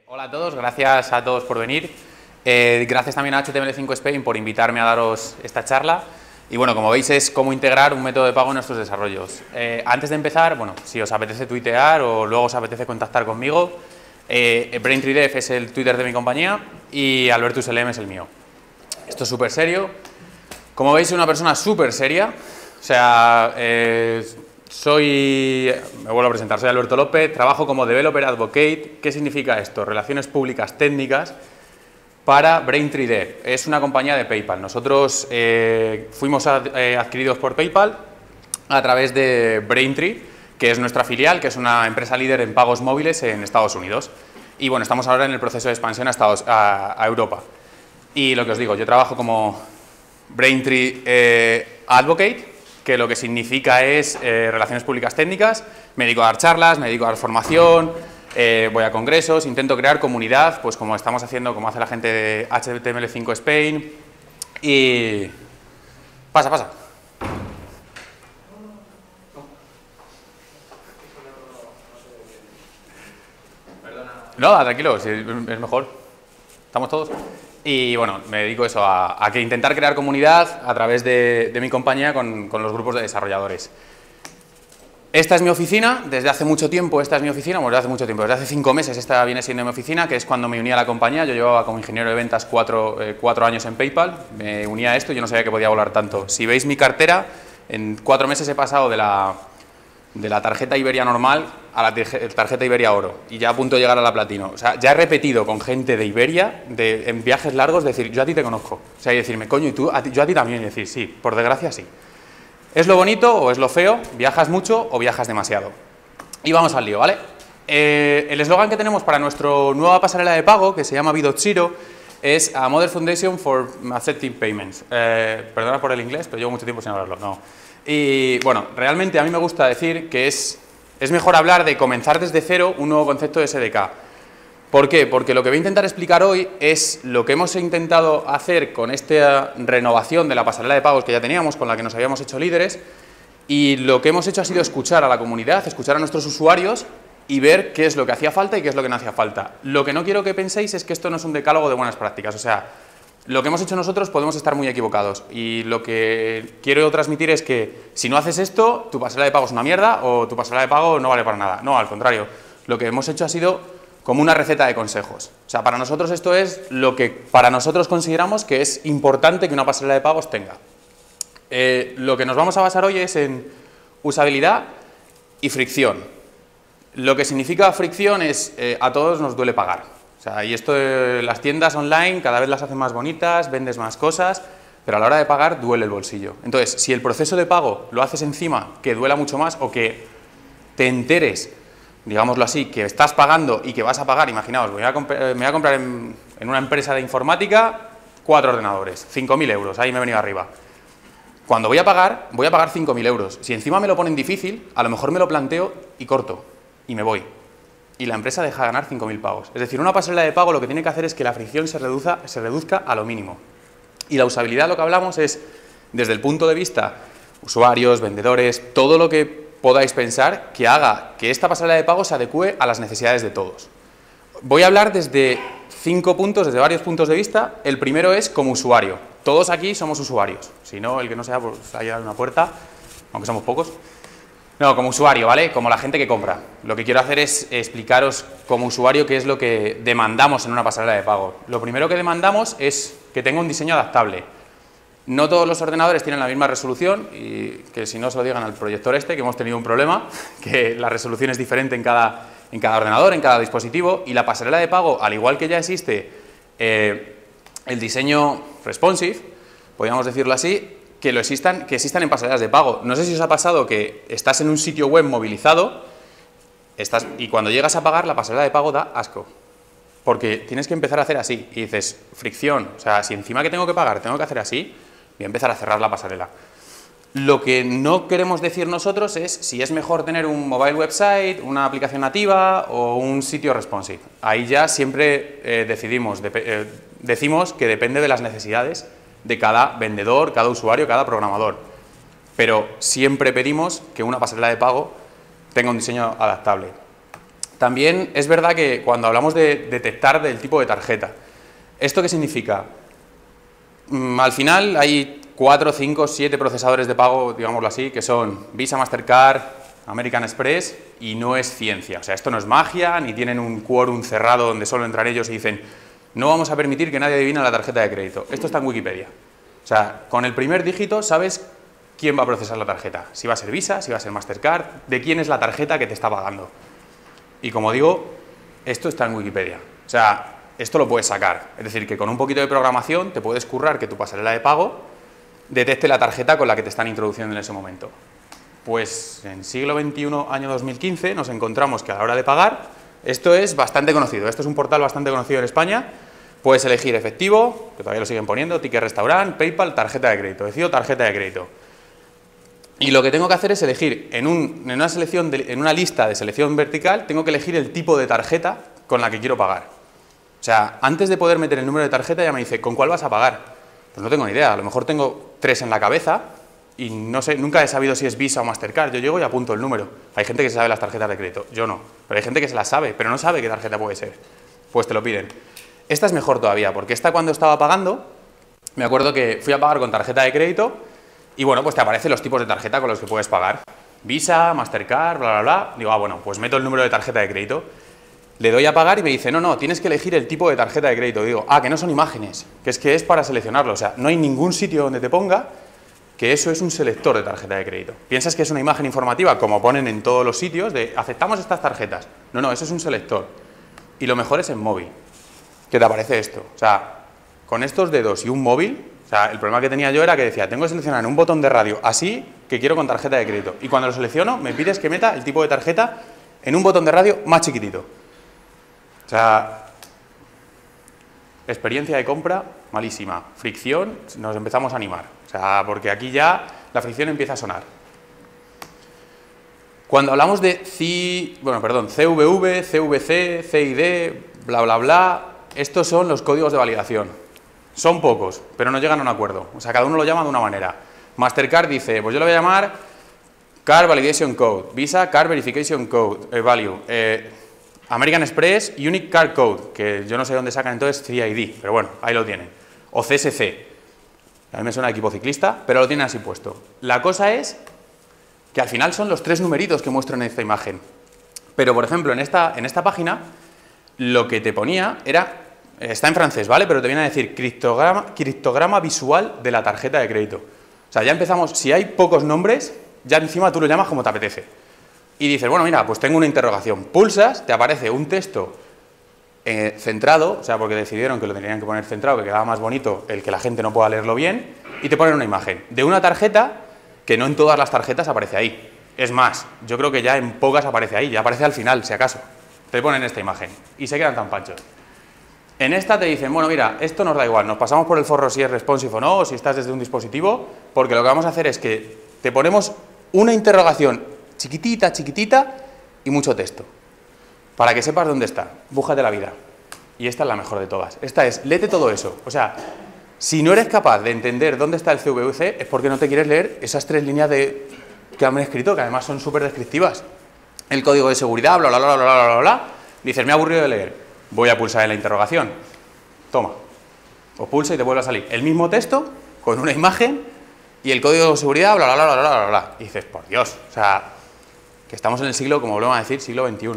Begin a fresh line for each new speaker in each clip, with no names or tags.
Hola a todos, gracias a todos por venir. Gracias también a HTML5 Spain por invitarme a daros esta charla. Y bueno, como veis es cómo integrar un método de pago en nuestros desarrollos. Antes de empezar, bueno, si os apetece tuitear o luego os apetece contactar conmigo, Braintree es el Twitter de mi compañía y AlbertusLM es el mío. Esto es súper serio. Como veis, soy una persona súper seria. O sea, me vuelvo a presentar, soy Alberto López, trabajo como Developer Advocate. ¿Qué significa esto? Relaciones públicas técnicas para Braintree. Es una compañía de PayPal. Nosotros fuimos adquiridos por PayPal a través de Braintree, que es nuestra filial, que es una empresa líder en pagos móviles en Estados Unidos. Y bueno, estamos ahora en el proceso de expansión a Europa. Y lo que os digo, yo trabajo como Braintree Advocate, que lo que significa es relaciones públicas técnicas. Me dedico a dar charlas, me dedico a dar formación, voy a congresos, intento crear comunidad, pues como estamos haciendo, como hace la gente de HTML5 Spain. Y... Pasa. No, tranquilo, es mejor. ¿Estamos todos? Y bueno, me dedico eso, a intentar crear comunidad a través de mi compañía con los grupos de desarrolladores. Esta es mi oficina, desde hace mucho tiempo esta es mi oficina, bueno, desde hace 5 meses esta viene siendo mi oficina, que es cuando me uní a la compañía. Yo llevaba como ingeniero de ventas 4 años en PayPal, me uní a esto y yo no sabía que podía volar tanto. Si veis mi cartera, en 4 meses he pasado de la tarjeta Iberia normal a la tarjeta Iberia Oro y ya a punto de llegar a la Platino. O sea, ya he repetido con gente de Iberia en viajes largos decir, yo a ti te conozco. O sea, y decirme, coño, y tú, yo a ti también. Y decir, sí, por desgracia sí. ¿Es lo bonito o es lo feo? ¿Viajas mucho o viajas demasiado? Y vamos al lío, ¿vale? El eslogan que tenemos para nuestra nueva pasarela de pago, que se llama B.Zero, es A Modern Foundation for Accepting Payments. Perdona por el inglés, pero llevo mucho tiempo sin hablarlo, no. Y bueno, realmente a mí me gusta decir que es mejor hablar de comenzar desde cero un nuevo concepto de SDK. ¿Por qué? Porque lo que voy a intentar explicar hoy es lo que hemos intentado hacer con esta renovación de la pasarela de pagos que ya teníamos, con la que nos habíamos hecho líderes, y lo que hemos hecho ha sido escuchar a la comunidad, escuchar a nuestros usuarios y ver qué es lo que hacía falta y qué es lo que no hacía falta. Lo que no quiero que penséis es que esto no es un decálogo de buenas prácticas, o sea, lo que hemos hecho nosotros podemos estar muy equivocados y lo que quiero transmitir es que si no haces esto, tu pasarela de pago es una mierda o tu pasarela de pago no vale para nada. No, al contrario, lo que hemos hecho ha sido como una receta de consejos. O sea, para nosotros esto es lo que para nosotros consideramos que es importante que una pasarela de pagos tenga. Lo que nos vamos a basar hoy es en usabilidad y fricción. Lo que significa fricción es a todos nos duele pagar. O sea, y esto de las tiendas online cada vez las hacen más bonitas, vendes más cosas, pero a la hora de pagar duele el bolsillo. Entonces, si el proceso de pago lo haces encima que duela mucho más o que te enteres, digámoslo así, que estás pagando y que vas a pagar, imaginaos, me voy a comprar en una empresa de informática 4 ordenadores, 5.000 euros, ahí me he venido arriba. Cuando voy a pagar 5.000 euros. Si encima me lo ponen difícil, a lo mejor me lo planteo y corto, y me voy. Y la empresa deja de ganar 5.000 pavos. Es decir, una pasarela de pago lo que tiene que hacer es que la fricción se reduzca a lo mínimo. Y la usabilidad, lo que hablamos es, desde el punto de vista usuarios, vendedores, todo lo que podáis pensar que haga que esta pasarela de pago se adecue a las necesidades de todos. Voy a hablar desde 5 puntos, desde varios puntos de vista. El primero es como usuario. Todos aquí somos usuarios. Si no, el que no sea, pues ahí hay una puerta, aunque somos pocos. No, como usuario, ¿vale? Como la gente que compra. Lo que quiero hacer es explicaros como usuario qué es lo que demandamos en una pasarela de pago. Lo primero que demandamos es que tenga un diseño adaptable. No todos los ordenadores tienen la misma resolución y que si no se lo digan al proyector que hemos tenido un problema, que la resolución es diferente en cada ordenador, en cada dispositivo, y la pasarela de pago, al igual que ya existe el diseño responsive, podríamos decirlo así, que existan en pasarelas de pago. No sé si os ha pasado que estás en un sitio web movilizado y cuando llegas a pagar la pasarela de pago da asco. Porque tienes que empezar a hacer así y dices, fricción, o sea, si encima que tengo que pagar tengo que hacer así, voy a empezar a cerrar la pasarela. Lo que no queremos decir nosotros es si es mejor tener un mobile website, una aplicación nativa o un sitio responsive. Ahí ya siempre decimos que depende de las necesidades de cada vendedor, cada usuario, cada programador. Pero siempre pedimos que una pasarela de pago tenga un diseño adaptable. También es verdad que cuando hablamos de detectar del tipo de tarjeta, ¿esto qué significa? Al final hay 4, 5, 7 procesadores de pago, digámoslo así, que son Visa, Mastercard, American Express, y no es ciencia. O sea, esto no es magia, ni tienen un quórum cerrado donde solo entran ellos y dicen no vamos a permitir que nadie adivine la tarjeta de crédito. Esto está en Wikipedia. O sea, con el primer dígito sabes quién va a procesar la tarjeta. Si va a ser Visa, si va a ser Mastercard, de quién es la tarjeta que te está pagando. Y como digo, esto está en Wikipedia. O sea, esto lo puedes sacar. Es decir, que con un poquito de programación te puedes currar que tu pasarela de pago detecte la tarjeta con la que te están introduciendo en ese momento. Pues en siglo XXI, año 2015, nos encontramos que a la hora de pagar, esto es bastante conocido. Esto es un portal bastante conocido en España. Puedes elegir efectivo, que todavía lo siguen poniendo, ticket restaurant, PayPal, tarjeta de crédito. Decido tarjeta de crédito. Y lo que tengo que hacer es elegir en una lista de selección vertical, tengo que elegir el tipo de tarjeta con la que quiero pagar. O sea, antes de poder meter el número de tarjeta ya me dice, ¿con cuál vas a pagar? Pues no tengo ni idea, a lo mejor tengo 3 en la cabeza y no sé, nunca he sabido si es Visa o Mastercard. Yo llego y apunto el número. Hay gente que se sabe las tarjetas de crédito, yo no. Pero hay gente que se las sabe, pero no sabe qué tarjeta puede ser. Pues te lo piden. Esta es mejor todavía, porque esta cuando estaba pagando, me acuerdo que fui a pagar con tarjeta de crédito y bueno, pues te aparecen los tipos de tarjeta con los que puedes pagar. Visa, Mastercard, bla, bla, bla. Digo, bueno, pues meto el número de tarjeta de crédito. Le doy a pagar y me dice, no, tienes que elegir el tipo de tarjeta de crédito. Digo, que no son imágenes, que es para seleccionarlo. O sea, no hay ningún sitio donde te ponga que eso es un selector de tarjeta de crédito. ¿Piensas que es una imagen informativa, como ponen en todos los sitios, de aceptamos estas tarjetas? No, eso es un selector. Y lo mejor es en móvil, que te aparece esto. O sea, con estos dedos y un móvil, o sea, el problema que tenía yo era que decía, tengo que seleccionar en un botón de radio así, que quiero con tarjeta de crédito. Y cuando lo selecciono, me pides que meta el tipo de tarjeta en un botón de radio más chiquitito. O sea, experiencia de compra malísima. Fricción, nos empezamos a animar. O sea, porque aquí ya la fricción empieza a sonar. Cuando hablamos de CVV, CVC, CID, bla, bla, bla, estos son los códigos de validación. Son pocos, pero no llegan a un acuerdo. O sea, cada uno lo llama de una manera. Mastercard dice, pues yo lo voy a llamar Card Validation Code, Visa Card Verification Code, Value, American Express Unique Card Code, que yo no sé dónde sacan entonces CID, pero bueno, ahí lo tienen. O CSC. A mí me suena equipo ciclista, pero lo tienen así puesto. La cosa es que al final son los 3 numeritos que muestro en esta imagen. Pero, por ejemplo, en esta página, lo que te ponía era, está en francés, ¿vale? Pero te viene a decir criptograma visual de la tarjeta de crédito. O sea, ya empezamos, si hay pocos nombres, ya encima tú lo llamas como te apetece. Y dices, bueno, mira, pues tengo una interrogación. Pulsas, te aparece un texto centrado, o sea, porque decidieron que lo tenían que poner centrado, que quedaba más bonito el que la gente no pueda leerlo bien, y te ponen una imagen de una tarjeta que no en todas las tarjetas aparece ahí. Es más, yo creo que ya en pocas aparece ahí, ya aparece al final, si acaso. Te ponen esta imagen y se quedan tan panchos. En esta te dicen, bueno, mira, esto nos da igual, nos pasamos por el forro si es responsive o no, o si estás desde un dispositivo, porque lo que vamos a hacer es que te ponemos una interrogación chiquitita, chiquitita y mucho texto, para que sepas dónde está. Búscate la vida. Y esta es la mejor de todas. Esta es, léete todo eso. O sea, si no eres capaz de entender dónde está el CVC, es porque no te quieres leer esas 3 líneas que han escrito, que además son súper descriptivas. El código de seguridad, bla, bla, bla, bla, bla, bla, bla. Dices, me he aburrido de leer. Voy a pulsar en la interrogación. Toma. O pulsa y te vuelve a salir el mismo texto, con una imagen, y el código de seguridad, bla, bla, bla, bla, bla, bla. Y dices, por Dios, o sea, que estamos en el siglo, como volvemos a decir, siglo XXI.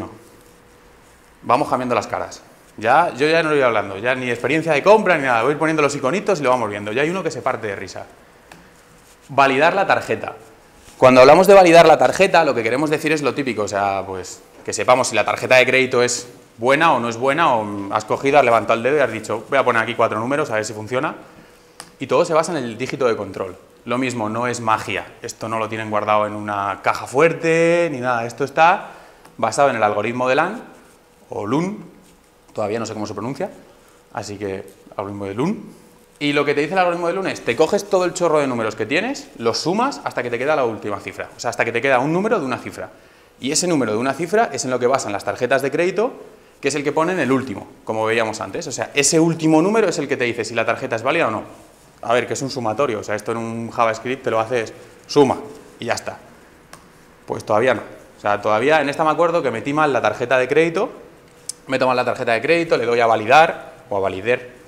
Vamos cambiando las caras. Yo ya no voy hablando, ya ni experiencia de compra ni nada, voy poniendo los iconitos y lo vamos viendo. Ya hay uno que se parte de risa. Validar la tarjeta. Cuando hablamos de validar la tarjeta, lo que queremos decir es lo típico, o sea, pues que sepamos si la tarjeta de crédito es buena o no es buena, o has cogido, has levantado el dedo y has dicho, voy a poner aquí 4 números a ver si funciona. Y todo se basa en el dígito de control. Lo mismo, no es magia. Esto no lo tienen guardado en una caja fuerte ni nada. Esto está basado en el algoritmo de LAN o LUN, todavía no sé cómo se pronuncia, así que algoritmo de LUN. Y lo que te dice el algoritmo de LUN es, te coges todo el chorro de números que tienes, los sumas hasta que te queda la última cifra. O sea, hasta que te queda un número de una cifra. Y ese número de una cifra es en lo que basan las tarjetas de crédito, que es el que ponen el último, como veíamos antes. O sea, ese último número es el que te dice si la tarjeta es válida o no. A ver, que es un sumatorio, o sea, esto en un JavaScript te lo haces suma y ya está. Pues todavía no. O sea, todavía en esta me acuerdo que metí mal la tarjeta de crédito, meto mal la tarjeta de crédito, le doy a validar o a valider.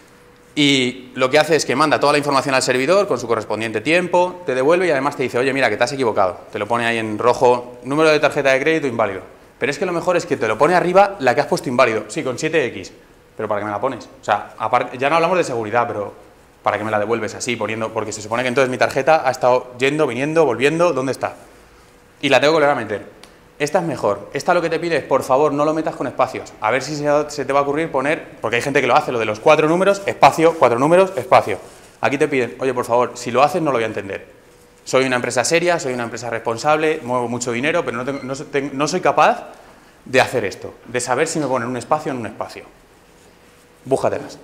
Y lo que hace es que manda toda la información al servidor con su correspondiente tiempo, te devuelve y además te dice, oye, mira, que te has equivocado. Te lo pone ahí en rojo, número de tarjeta de crédito inválido. Pero es que lo mejor es que te lo pone arriba la que has puesto inválido. Sí, con 7X. Pero ¿para qué me la pones? O sea, aparte, ya no hablamos de seguridad, pero ¿para qué me la devuelves así poniendo? Porque se supone que entonces mi tarjeta ha estado yendo, viniendo, volviendo, ¿dónde está? Y la tengo que volver a meter. Esta es mejor. Esta lo que te pide es, por favor, no lo metas con espacios. A ver si se te va a ocurrir poner, porque hay gente que lo hace, lo de los 4 números, espacio, 4 números, espacio. Aquí te piden, oye, por favor, si lo haces no lo voy a entender. Soy una empresa seria, soy una empresa responsable, muevo mucho dinero, pero no soy capaz de hacer esto, de saber si me ponen un espacio o en un espacio. Búscatelas.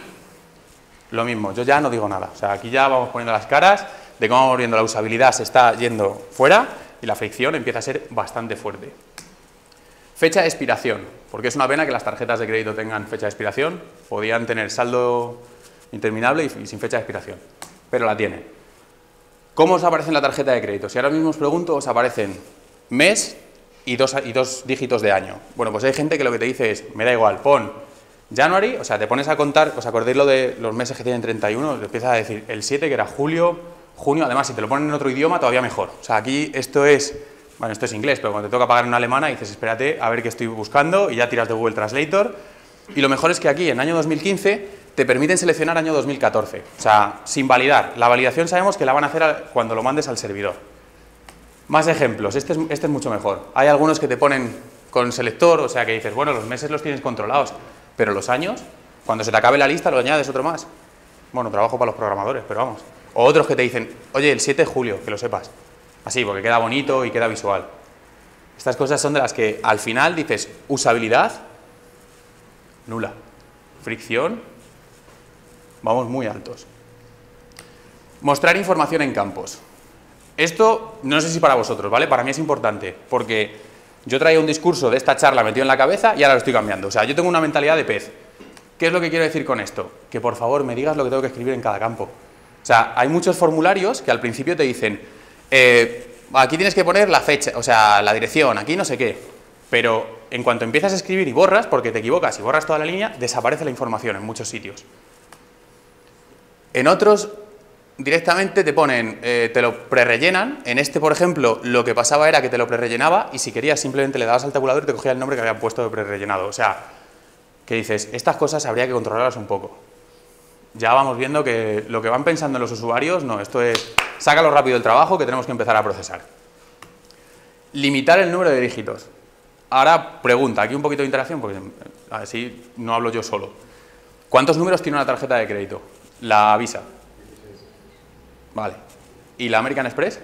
Lo mismo, yo ya no digo nada. O sea, aquí ya vamos poniendo las caras de cómo vamos viendo la usabilidad se está yendo fuera y la fricción empieza a ser bastante fuerte. Fecha de expiración, porque es una pena que las tarjetas de crédito tengan fecha de expiración, podían tener saldo interminable y sin fecha de expiración, pero la tienen. ¿Cómo os aparece en la tarjeta de crédito? Si ahora mismo os pregunto, os aparecen mes y dos dígitos de año. Bueno, pues hay gente que lo que te dice es, me da igual, pon January, o sea, te pones a contar, ¿os acordáis lo de los meses que tienen 31? Te empiezas a decir el 7 que era julio, junio, además si te lo ponen en otro idioma todavía mejor. O sea, aquí esto es, bueno, esto es inglés, pero cuando te toca pagar en alemana dices, espérate a ver qué estoy buscando y ya tiras de Google Translator. Y lo mejor es que aquí en año 2015 te permiten seleccionar año 2014, o sea, sin validar. La validación sabemos que la van a hacer cuando lo mandes al servidor. Más ejemplos, este es mucho mejor. Hay algunos que te ponen con selector, o sea que dices, bueno, los meses los tienes controlados, pero los años, cuando se te acabe la lista lo añades otro más. Bueno, trabajo para los programadores, pero vamos. O otros que te dicen, oye, el 7 de julio, que lo sepas. Así, porque queda bonito y queda visual. Estas cosas son de las que al final dices, usabilidad, nula. Fricción, vamos muy altos. Mostrar información en campos. Esto, no sé si para vosotros, ¿vale? Para mí es importante, porque yo traía un discurso de esta charla metido en la cabeza y ahora lo estoy cambiando. O sea, yo tengo una mentalidad de pez. ¿Qué es lo que quiero decir con esto? Que por favor me digas lo que tengo que escribir en cada campo. O sea, hay muchos formularios que al principio te dicen, aquí tienes que poner la fecha, o sea, la dirección, aquí no sé qué. Pero en cuanto empiezas a escribir y borras, porque te equivocas y borras toda la línea, desaparece la información en muchos sitios. En otros, directamente te ponen, te lo prerellenan. En este, por ejemplo, lo que pasaba era que te lo prerellenaba y si querías simplemente le dabas al tabulador y te cogía el nombre que habían puesto de prerellenado. O sea, que dices, estas cosas habría que controlarlas un poco. Ya vamos viendo que lo que van pensando los usuarios, no, esto es, sácalo rápido del trabajo que tenemos que empezar a procesar. Limitar el número de dígitos. Ahora, pregunta, aquí un poquito de interacción, porque así no hablo yo solo. ¿Cuántos números tiene una tarjeta de crédito? La Visa. Vale. ¿Y la American Express?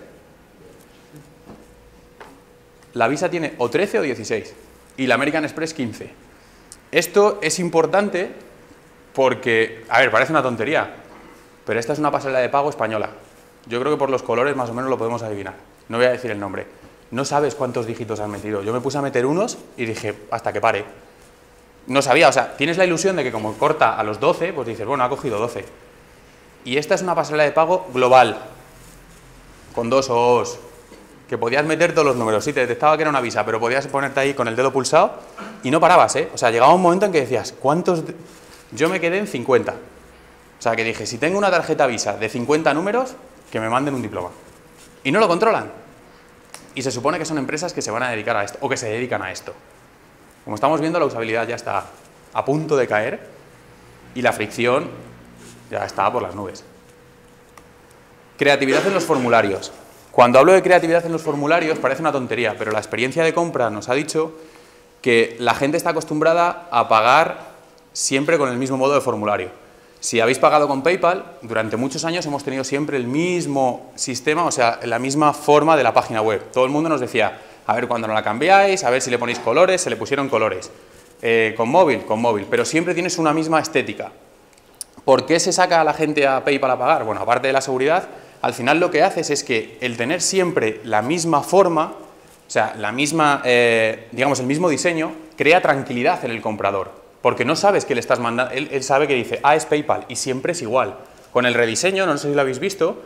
La Visa tiene o 13 o 16 y la American Express 15. Esto es importante porque, a ver, parece una tontería, pero esta es una pasarela de pago española. Yo creo que por los colores más o menos lo podemos adivinar. No voy a decir el nombre. No sabes cuántos dígitos han metido. Yo me puse a meter unos y dije, hasta que pare. No sabía, o sea, tienes la ilusión de que como corta a los 12, pues dices, bueno, ha cogido 12. Y esta es una pasarela de pago global, con 2 O's, que podías meter todos los números. Sí, te detectaba que era una Visa, pero podías ponerte ahí con el dedo pulsado y no parabas, ¿eh? O sea, llegaba un momento en que decías, ¿cuántos? Yo me quedé en 50. O sea, que dije, si tengo una tarjeta Visa de 50 números, que me manden un diploma. Y no lo controlan. Y se supone que son empresas que se van a dedicar a esto, o que se dedican a esto. Como estamos viendo, la usabilidad ya está a punto de caer y la fricción ya está por las nubes. Creatividad en los formularios. Cuando hablo de creatividad en los formularios parece una tontería, pero la experiencia de compra nos ha dicho que la gente está acostumbrada a pagar siempre con el mismo modo de formulario. Si habéis pagado con PayPal, durante muchos años hemos tenido siempre el mismo sistema, o sea, la misma forma de la página web. Todo el mundo nos decía, a ver cuándo no la cambiáis, a ver si le ponéis colores, se le pusieron colores. Con móvil, pero siempre tienes una misma estética. ¿Por qué se saca a la gente a PayPal a pagar? Bueno, aparte de la seguridad, al final lo que haces es que el tener siempre la misma forma, o sea, la misma, digamos, el mismo diseño, crea tranquilidad en el comprador. Porque no sabes que le estás mandando, él sabe que dice, es PayPal, y siempre es igual. Con el rediseño, no sé si lo habéis visto,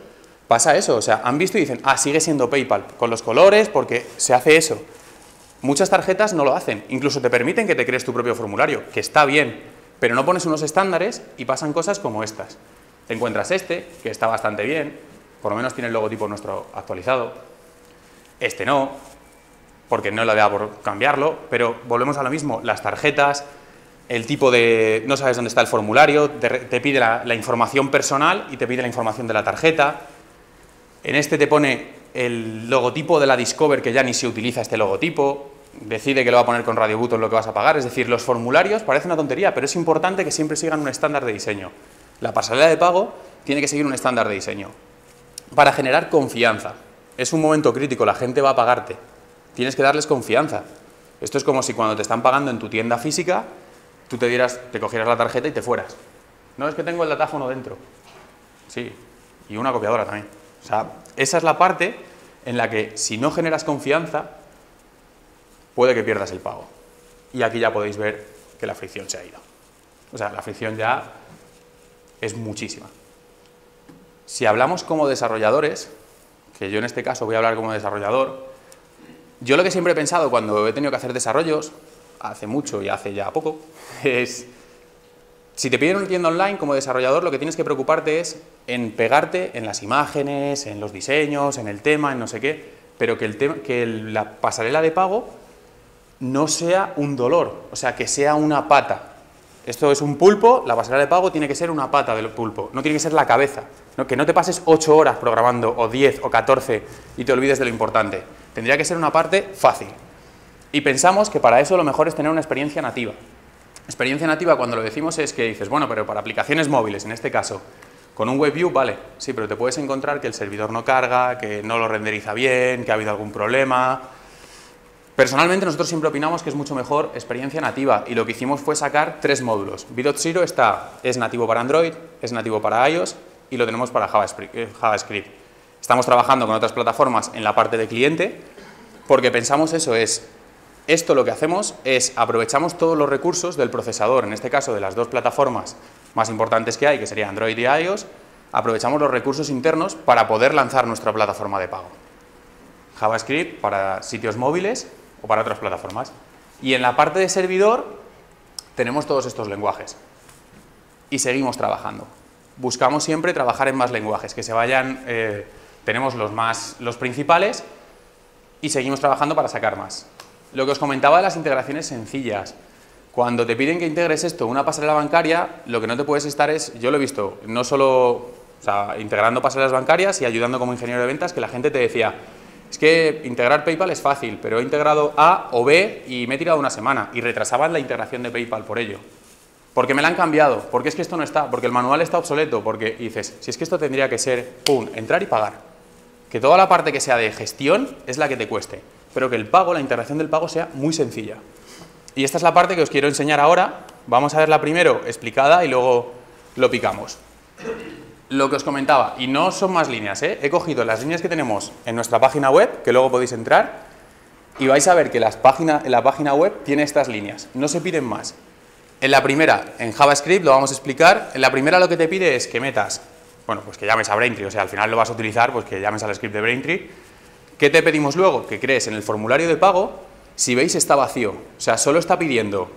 Pasa eso, o sea, han visto y dicen, ah, sigue siendo PayPal, con los colores, porque se hace eso. Muchas tarjetas no lo hacen, incluso te permiten que te crees tu propio formulario, que está bien, pero no pones unos estándares y pasan cosas como estas. Te encuentras este, que está bastante bien, por lo menos tiene el logotipo nuestro actualizado. Este no, porque no le da por cambiarlo, pero volvemos a lo mismo, las tarjetas, el tipo de... no sabes dónde está el formulario, te pide la información personal y te pide la información de la tarjeta. En este te pone el logotipo de la Discover, que ya ni se utiliza este logotipo, decide que lo va a poner con Radio Button lo que vas a pagar, es decir, los formularios parece una tontería, pero es importante que siempre sigan un estándar de diseño. La pasarela de pago tiene que seguir un estándar de diseño para generar confianza. Es un momento crítico, la gente va a pagarte, tienes que darles confianza. Esto es como si cuando te están pagando en tu tienda física, tú te cogieras la tarjeta y te fueras. No, es que tengo el datáfono dentro. Sí, y una copiadora también. O sea, esa es la parte en la que si no generas confianza, puede que pierdas el pago. Y aquí ya podéis ver que la fricción se ha ido. O sea, la fricción ya es muchísima. Si hablamos como desarrolladores, que yo en este caso voy a hablar como desarrollador, yo lo que siempre he pensado cuando he tenido que hacer desarrollos, hace mucho y hace ya poco, es... Si te piden una tienda online como desarrollador, lo que tienes que preocuparte es en pegarte en las imágenes, en los diseños, en el tema, en no sé qué, pero que la pasarela de pago no sea un dolor, o sea, que sea una pata. Esto es un pulpo, la pasarela de pago tiene que ser una pata del pulpo, no tiene que ser la cabeza. ¿No? Que no te pases 8 horas programando, o 10, o 14, y te olvides de lo importante. Tendría que ser una parte fácil. Y pensamos que para eso lo mejor es tener una experiencia nativa. Experiencia nativa, cuando lo decimos, es que dices, bueno, pero para aplicaciones móviles, en este caso, con un WebView, vale, sí, pero te puedes encontrar que el servidor no carga, que no lo renderiza bien, que ha habido algún problema. Personalmente, nosotros siempre opinamos que es mucho mejor experiencia nativa, y lo que hicimos fue sacar 3 módulos. V.Zero es nativo para Android, es nativo para iOS, y lo tenemos para JavaScript. Estamos trabajando con otras plataformas en la parte de cliente, porque pensamos esto lo que hacemos es aprovechamos todos los recursos del procesador, en este caso de las 2 plataformas más importantes que hay, que serían Android y iOS, aprovechamos los recursos internos para poder lanzar nuestra plataforma de pago. JavaScript para sitios móviles o para otras plataformas. Y en la parte de servidor tenemos todos estos lenguajes. Y seguimos trabajando. Buscamos siempre trabajar en más lenguajes, que se vayan, tenemos los principales y seguimos trabajando para sacar más. Lo que os comentaba de las integraciones sencillas. Cuando te piden que integres esto, una pasarela bancaria, lo que no te puedes estar es, yo lo he visto, no solo integrando pasarelas bancarias y ayudando como ingeniero de ventas, que la gente te decía, es que integrar PayPal es fácil, pero he integrado A o B y me he tirado una semana, y retrasaban la integración de PayPal por ello. Porque me la han cambiado, porque es que esto no está, porque el manual está obsoleto, porque dices, si es que esto tendría que ser, pum, entrar y pagar. Que toda la parte que sea de gestión es la que te cueste, pero que el pago, la integración del pago sea muy sencilla. Y esta es la parte que os quiero enseñar ahora. Vamos a verla primero explicada y luego lo picamos. Lo que os comentaba, y no son más líneas, he cogido las líneas que tenemos en nuestra página web, que luego podéis entrar, y vais a ver que en la página web tiene estas líneas, no se piden más. En la primera, en JavaScript, lo vamos a explicar, en la primera lo que te pide es que metas, bueno, pues que llames a Braintree, o sea, al final lo vas a utilizar, pues que llames al script de Braintree. ¿Qué te pedimos luego? Que crees en el formulario de pago, si veis está vacío, o sea, solo está pidiendo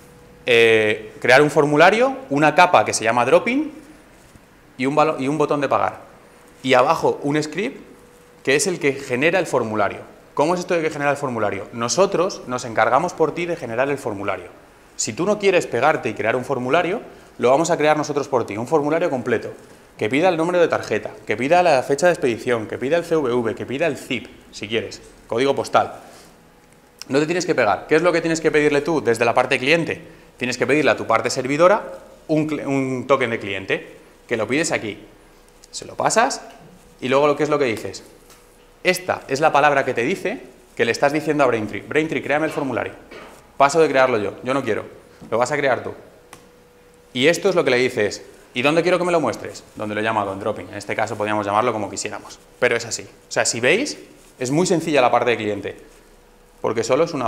crear un formulario, una capa que se llama Dropping y un botón de pagar. Y abajo un script que es el que genera el formulario. ¿Cómo es esto de que genera el formulario? Nosotros nos encargamos por ti de generar el formulario. Si tú no quieres pegarte y crear un formulario, lo vamos a crear nosotros por ti, un formulario completo, que pida el número de tarjeta, que pida la fecha de expedición, que pida el CVV, que pida el zip, si quieres, código postal. No te tienes que pegar. ¿Qué es lo que tienes que pedirle tú desde la parte cliente? Tienes que pedirle a tu parte servidora un token de cliente, que lo pides aquí. Se lo pasas y luego ¿qué es lo que dices? Esta es la palabra que te dice que le estás diciendo a Braintree. Braintree, créame el formulario. Paso de crearlo yo no quiero. Lo vas a crear tú. Y esto es lo que le dices. ¿Y dónde quiero que me lo muestres? Donde lo he llamado en Dropping. En este caso podríamos llamarlo como quisiéramos. Pero es así. O sea, si veis, es muy sencilla la parte de cliente. Porque solo es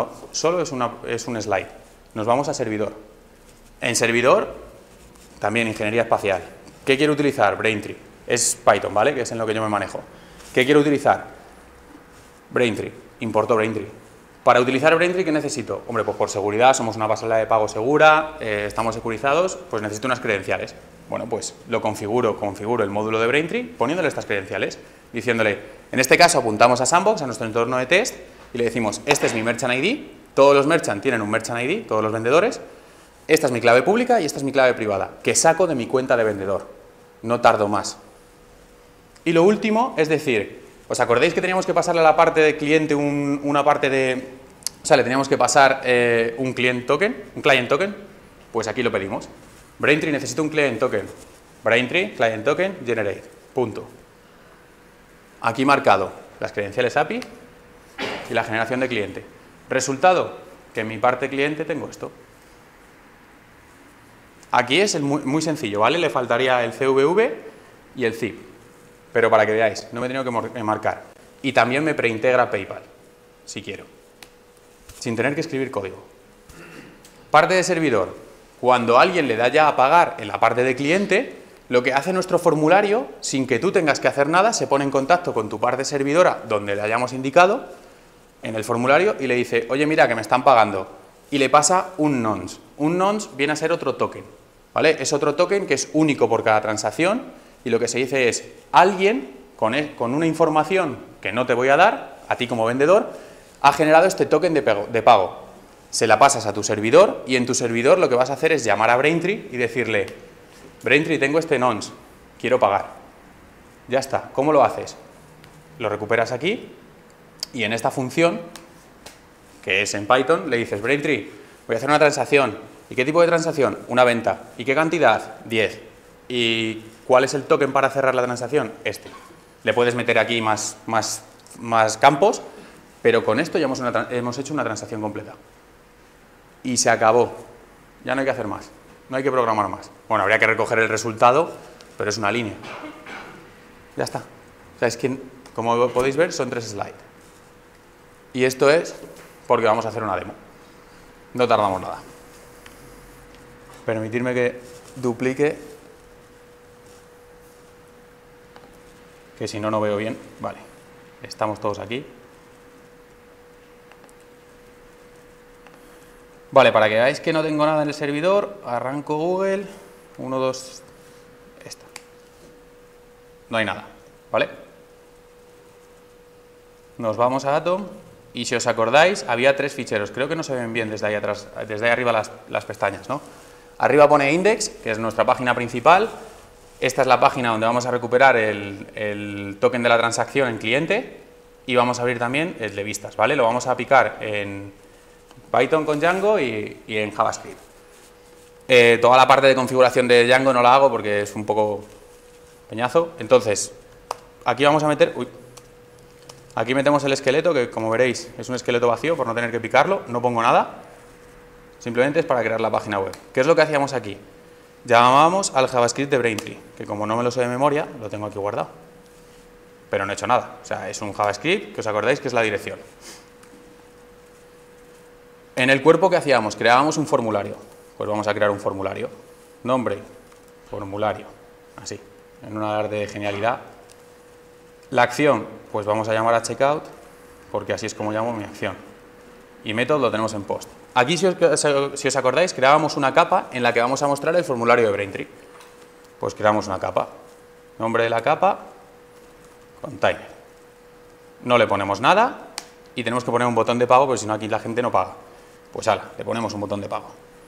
un slide. Nos vamos a servidor. En servidor, también ingeniería espacial. ¿Qué quiero utilizar? Braintree. Es Python, ¿vale? Que es en lo que yo me manejo. ¿Qué quiero utilizar? Braintree. Importo Braintree. Para utilizar Braintree, ¿qué necesito? Hombre, pues por seguridad, somos una pasarela de pago segura, estamos securizados, pues necesito unas credenciales. Bueno, pues lo configuro el módulo de Braintree poniéndole estas credenciales, diciéndole, en este caso apuntamos a Sandbox, a nuestro entorno de test, y le decimos, este es mi Merchant ID, todos los Merchant tienen un Merchant ID, todos los vendedores, esta es mi clave pública y esta es mi clave privada, que saco de mi cuenta de vendedor. No tardo más. Y lo último es decir, ¿os acordáis que teníamos que pasarle a la parte de cliente una parte de... O sea, le teníamos que pasar un client token? Pues aquí lo pedimos. Braintree necesita un client token. Braintree, client token, generate. Punto. Aquí marcado las credenciales API y la generación de cliente. Resultado, que en mi parte cliente tengo esto. Aquí es muy sencillo, ¿vale? Le faltaría el CVV y el zip. Pero para que veáis, no me he tenido que marcar. Y también me preintegra PayPal, si quiero. Sin tener que escribir código. Parte de servidor. Cuando alguien le da ya a pagar en la parte de cliente, lo que hace nuestro formulario, sin que tú tengas que hacer nada, se pone en contacto con tu parte servidora, donde le hayamos indicado, en el formulario, y le dice, oye, mira, que me están pagando. Y le pasa un nonce. Un nonce viene a ser otro token, ¿vale? Es otro token que es único por cada transacción, y lo que se dice es, alguien, con una información que no te voy a dar, a ti como vendedor, ha generado este token de pago. Se la pasas a tu servidor y en tu servidor lo que vas a hacer es llamar a Braintree y decirle, Braintree, tengo este nonce, quiero pagar. Ya está. ¿Cómo lo haces? Lo recuperas aquí y en esta función, que es en Python, le dices, Braintree, voy a hacer una transacción. ¿Y qué tipo de transacción? Una venta. ¿Y qué cantidad? 10. ¿Y cuál es el token para cerrar la transacción? Este. Le puedes meter aquí más campos, pero con esto ya hemos hecho una transacción completa. Y se acabó. Ya no hay que hacer más. No hay que programar más. Bueno, habría que recoger el resultado, pero es una línea. Ya está. O sea, es que, como podéis ver, son 3 slides. Y esto es porque vamos a hacer una demo. No tardamos nada. Permitirme que duplique, que si no, no veo bien. Vale. Estamos todos aquí. Vale, para que veáis que no tengo nada en el servidor, arranco Google, 1, 2, esta. No hay nada, ¿vale? Nos vamos a Atom y si os acordáis, había 3 ficheros. Creo que no se ven bien desde ahí atrás, desde ahí arriba las pestañas, ¿no? Arriba pone index, que es nuestra página principal. Esta es la página donde vamos a recuperar el token de la transacción en cliente y vamos a abrir también el de vistas, ¿vale? Lo vamos a picar en Python con Django y en JavaScript. Toda la parte de configuración de Django no la hago porque es un poco peñazo. Entonces, aquí vamos a meter... aquí metemos el esqueleto, que como veréis es un esqueleto vacío por no tener que picarlo. No pongo nada. Simplemente es para crear la página web. ¿Qué es lo que hacíamos aquí? Llamábamos al JavaScript de Braintree, que como no me lo sé de memoria, lo tengo aquí guardado. Pero no he hecho nada. O sea, es un JavaScript que os acordáis que es la dirección. En el cuerpo, ¿qué hacíamos? Creábamos un formulario. Pues vamos a crear un formulario. Nombre, formulario. Así, en un alarde de genialidad. La acción, pues vamos a llamar a checkout, porque así es como llamo mi acción. Y método lo tenemos en post. Aquí, si os acordáis, creábamos una capa en la que vamos a mostrar el formulario de Braintree. Pues creamos una capa. Nombre de la capa, container. No le ponemos nada y tenemos que poner un botón de pago, porque si no aquí la gente no paga. Pues ala, le ponemos un botón de pago.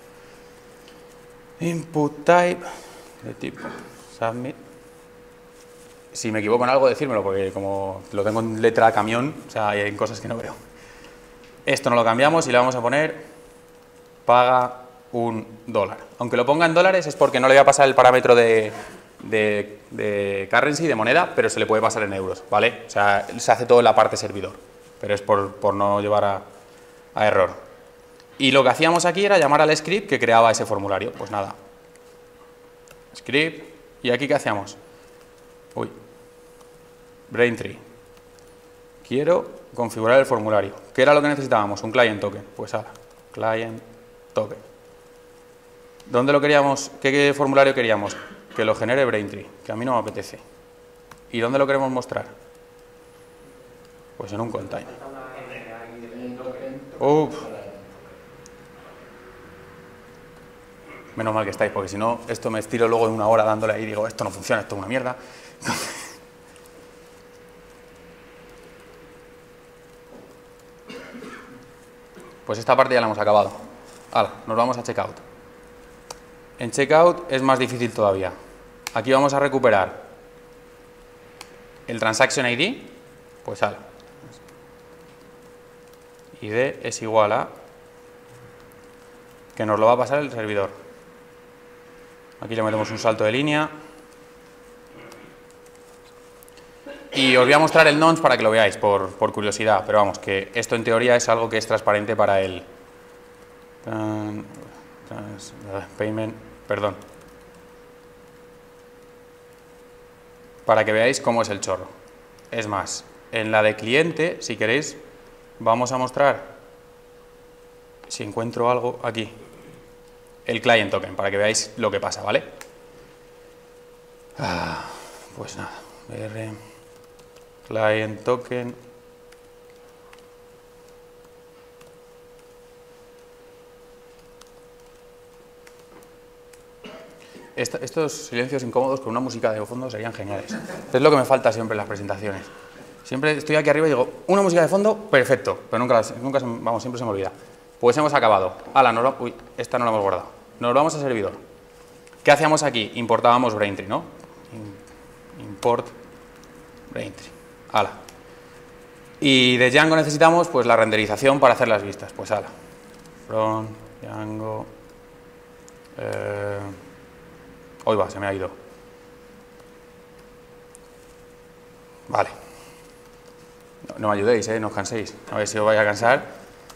Input type de tipo submit. Si me equivoco en algo, decírmelo, porque como lo tengo en letra camión, o sea, hay cosas que no veo. Esto no lo cambiamos y le vamos a poner paga $1. Aunque lo ponga en dólares es porque no le voy a pasar el parámetro de currency, de moneda, pero se le puede pasar en euros, ¿vale? O sea, se hace todo en la parte servidor, pero es por no llevar a error. Y lo que hacíamos aquí era llamar al script que creaba ese formulario. Pues nada, script, y aquí ¿qué hacíamos? Braintree. Quiero configurar el formulario. ¿Qué era lo que necesitábamos? Un client token. Pues ahora, client token. ¿Dónde lo queríamos? ¿Qué formulario queríamos? Que lo genere Braintree, que a mí no me apetece. ¿Y dónde lo queremos mostrar? Pues en un container. Uf. Menos mal que estáis, porque si no, esto me estiro luego de una hora dándole ahí y digo, esto no funciona, esto es una mierda. Pues esta parte ya la hemos acabado. Hala, nos vamos a checkout. En checkout es más difícil todavía. Aquí vamos a recuperar el transaction ID, pues hala. ID es igual a que nos lo va a pasar el servidor. Aquí le metemos un salto de línea. Y os voy a mostrar el nonce para que lo veáis, por curiosidad, pero vamos, que esto en teoría es algo que es transparente para el payment, perdón. Para que veáis cómo es el chorro. Es más, en la de cliente, si queréis, vamos a mostrar, si encuentro algo aquí, el client token, para que veáis lo que pasa, ¿vale? Pues nada, BR... Client token. Estos silencios incómodos con una música de fondo serían geniales. Es lo que me falta siempre en las presentaciones. Siempre estoy aquí arriba y digo, una música de fondo, perfecto, pero vamos, siempre se me olvida. Pues hemos acabado. Uy, esta no la hemos guardado. Nos vamos a servidor. ¿Qué hacíamos aquí? Importábamos Braintree, ¿no? Import Braintree. Hala. Y de Django necesitamos pues la renderización para hacer las vistas. Pues hala. From Django. Hoy va, se me ha ido. Vale. No me ayudéis, no os canséis. A ver si os vais a cansar.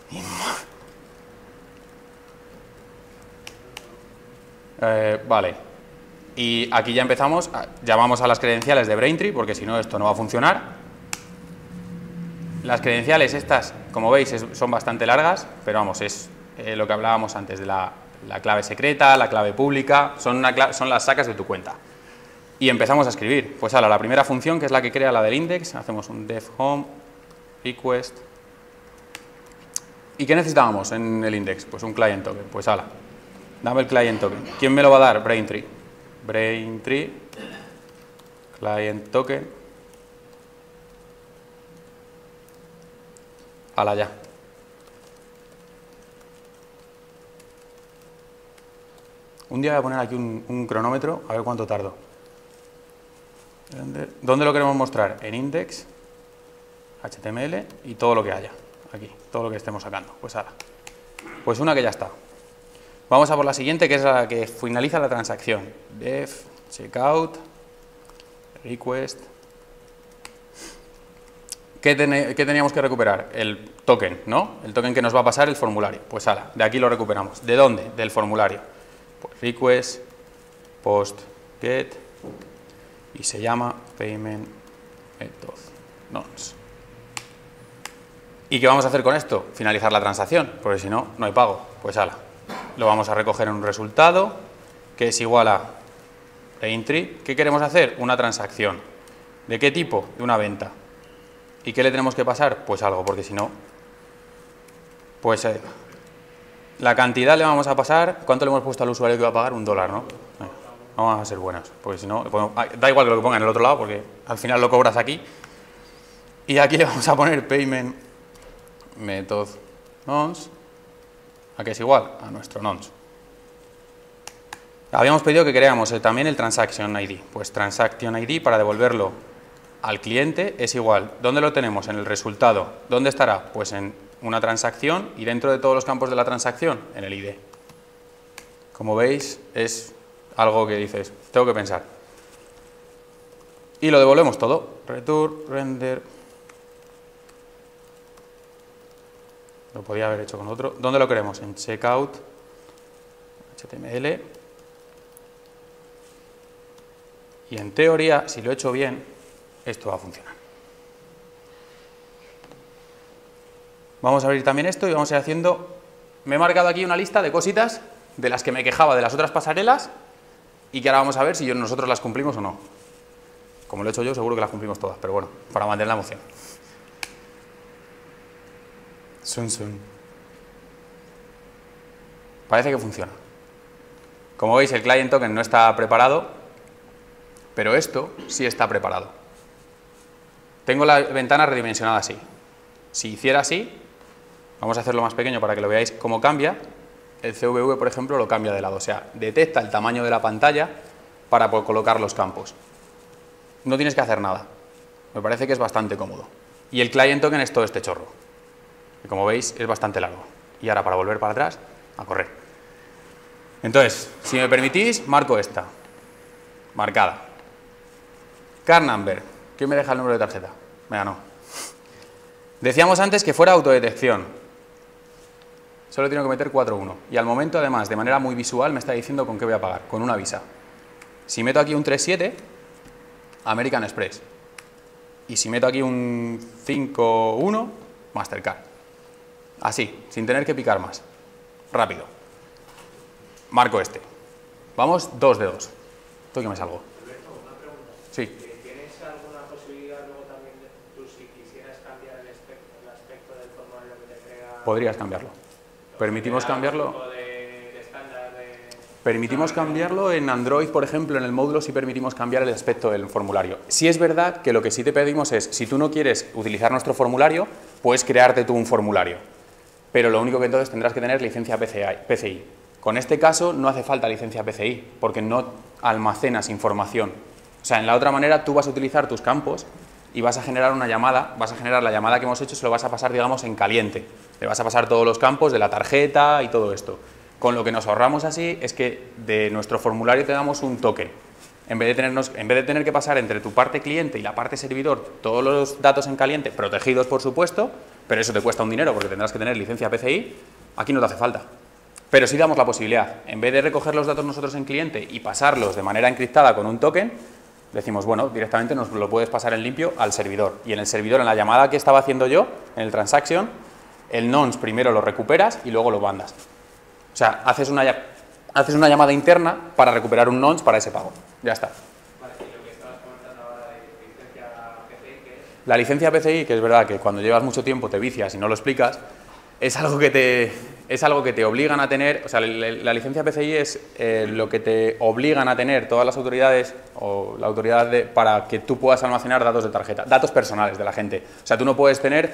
Vale. Y aquí ya empezamos. Llamamos a las credenciales de Braintree, porque si no esto no va a funcionar. Las credenciales estas, como veis, son bastante largas, pero vamos, es lo que hablábamos antes de la clave secreta, la clave pública, son las sacas de tu cuenta. Y empezamos a escribir. Pues ahora, la primera función, que es la que crea la del index, hacemos un def home, request. ¿Y qué necesitábamos en el index? Pues un client token. Pues ala, dame el client token. ¿Quién me lo va a dar? Braintree. Braintree, client token. Ala ya. Un día voy a poner aquí un cronómetro, a ver cuánto tardo. ¿Dónde lo queremos mostrar? En index, HTML y todo lo que haya. Aquí, todo lo que estemos sacando. Pues ala. Pues una que ya está. Vamos a por la siguiente, que es la que finaliza la transacción. Def, checkout, request. ¿Qué teníamos que recuperar? El token, ¿no? El token que nos va a pasar el formulario. Pues ala, de aquí lo recuperamos. ¿De dónde? Del formulario. Pues request, post, get, y se llama payment method nonce. ¿Y qué vamos a hacer con esto? Finalizar la transacción, porque si no, no hay pago. Pues ala, lo vamos a recoger en un resultado que es igual a Braintree. ¿Qué queremos hacer? Una transacción. ¿De qué tipo? De una venta. ¿Y qué le tenemos que pasar? Pues algo, porque si no, pues la cantidad le vamos a pasar. ¿Cuánto le hemos puesto al usuario que va a pagar? $1, ¿no? Vamos a ser buenos, porque si no, da igual que lo que ponga en el otro lado, porque al final lo cobras aquí. Y aquí le vamos a poner payment method nonce, a que es igual a nuestro nonce. Habíamos pedido que creáramos también el transaction ID. Pues transaction ID, para devolverlo al cliente, es igual. ¿Dónde lo tenemos? En el resultado. ¿Dónde estará? Pues en una transacción, y dentro de todos los campos de la transacción, en el ID. Como veis, es algo que dices, tengo que pensar. Y lo devolvemos todo. Return, render. Lo podía haber hecho con otro. ¿Dónde lo queremos? En checkout, HTML. Y en teoría, si lo he hecho bien, esto va a funcionar. Vamos a abrir también esto y vamos a ir haciendo... Me he marcado aquí una lista de cositas de las que me quejaba de las otras pasarelas y que ahora vamos a ver si nosotros las cumplimos o no. Como lo he hecho yo, seguro que las cumplimos todas, pero bueno, para mantener la emoción. Sun, sun. Parece que funciona. Como veis, el client token no está preparado, pero esto sí está preparado. Tengo la ventana redimensionada así. Si hiciera así, vamos a hacerlo más pequeño para que lo veáis cómo cambia. El CVV, por ejemplo, lo cambia de lado, o sea, detecta el tamaño de la pantalla para poder colocar los campos. No tienes que hacer nada. Me parece que es bastante cómodo. Y el client token es todo este chorro, que como veis es bastante largo. Y ahora para volver para atrás, a correr. Entonces, si me permitís, marco esta. Marcada. Card number. ¿Quién me deja el número de tarjeta? Venga, no. Decíamos antes que fuera autodetección. Solo tengo que meter 4.1. Y al momento, además, de manera muy visual, me está diciendo con qué voy a pagar. Con una Visa. Si meto aquí un 3.7, American Express. Y si meto aquí un 5.1, Mastercard. Así, sin tener que picar más. Rápido. Marco este. Vamos 2 dedos. Esto que me salgo.
Alberto, una pregunta.
Sí.
¿Tienes alguna posibilidad luego también de tú, si quisieras cambiar el aspecto del formulario que te crea?
Podrías cambiarlo. Permitimos cambiarlo. Permitimos cambiarlo en Android, por ejemplo, en el módulo sí permitimos cambiar el aspecto del formulario. Sí es verdad que lo que sí te pedimos es, si tú no quieres utilizar nuestro formulario, puedes crearte tú un formulario. Pero lo único que entonces tendrás que tener licencia PCI. Con este caso no hace falta licencia PCI, porque no almacenas información. O sea, en la otra manera tú vas a utilizar tus campos y vas a generar una llamada, vas a generar la llamada que hemos hecho, se lo vas a pasar, digamos, en caliente. Le vas a pasar todos los campos de la tarjeta y todo esto. Con lo que nos ahorramos así es que de nuestro formulario te damos un token. En vez de tener que pasar entre tu parte cliente y la parte servidor todos los datos en caliente, protegidos por supuesto, pero eso te cuesta un dinero porque tendrás que tener licencia PCI, aquí no te hace falta. Pero sí damos la posibilidad, en vez de recoger los datos nosotros en cliente y pasarlos de manera encriptada con un token, decimos, bueno, directamente nos lo puedes pasar en limpio al servidor. Y en el servidor, en la llamada que estaba haciendo yo, en el transaction, el nonce primero lo recuperas y luego lo mandas. O sea, haces una llamada interna para recuperar un nonce para ese pago. Ya está.
Vale, y lo que estabas comentando ahora de licencia PCI, ¿qué es?
La licencia PCI, que es verdad que cuando llevas mucho tiempo te vicias y no lo explicas, es algo que te obligan a tener. O sea, la licencia PCI es lo que te obligan a tener todas las autoridades o la autoridad para que tú puedas almacenar datos de tarjeta, datos personales de la gente. O sea, tú no puedes tener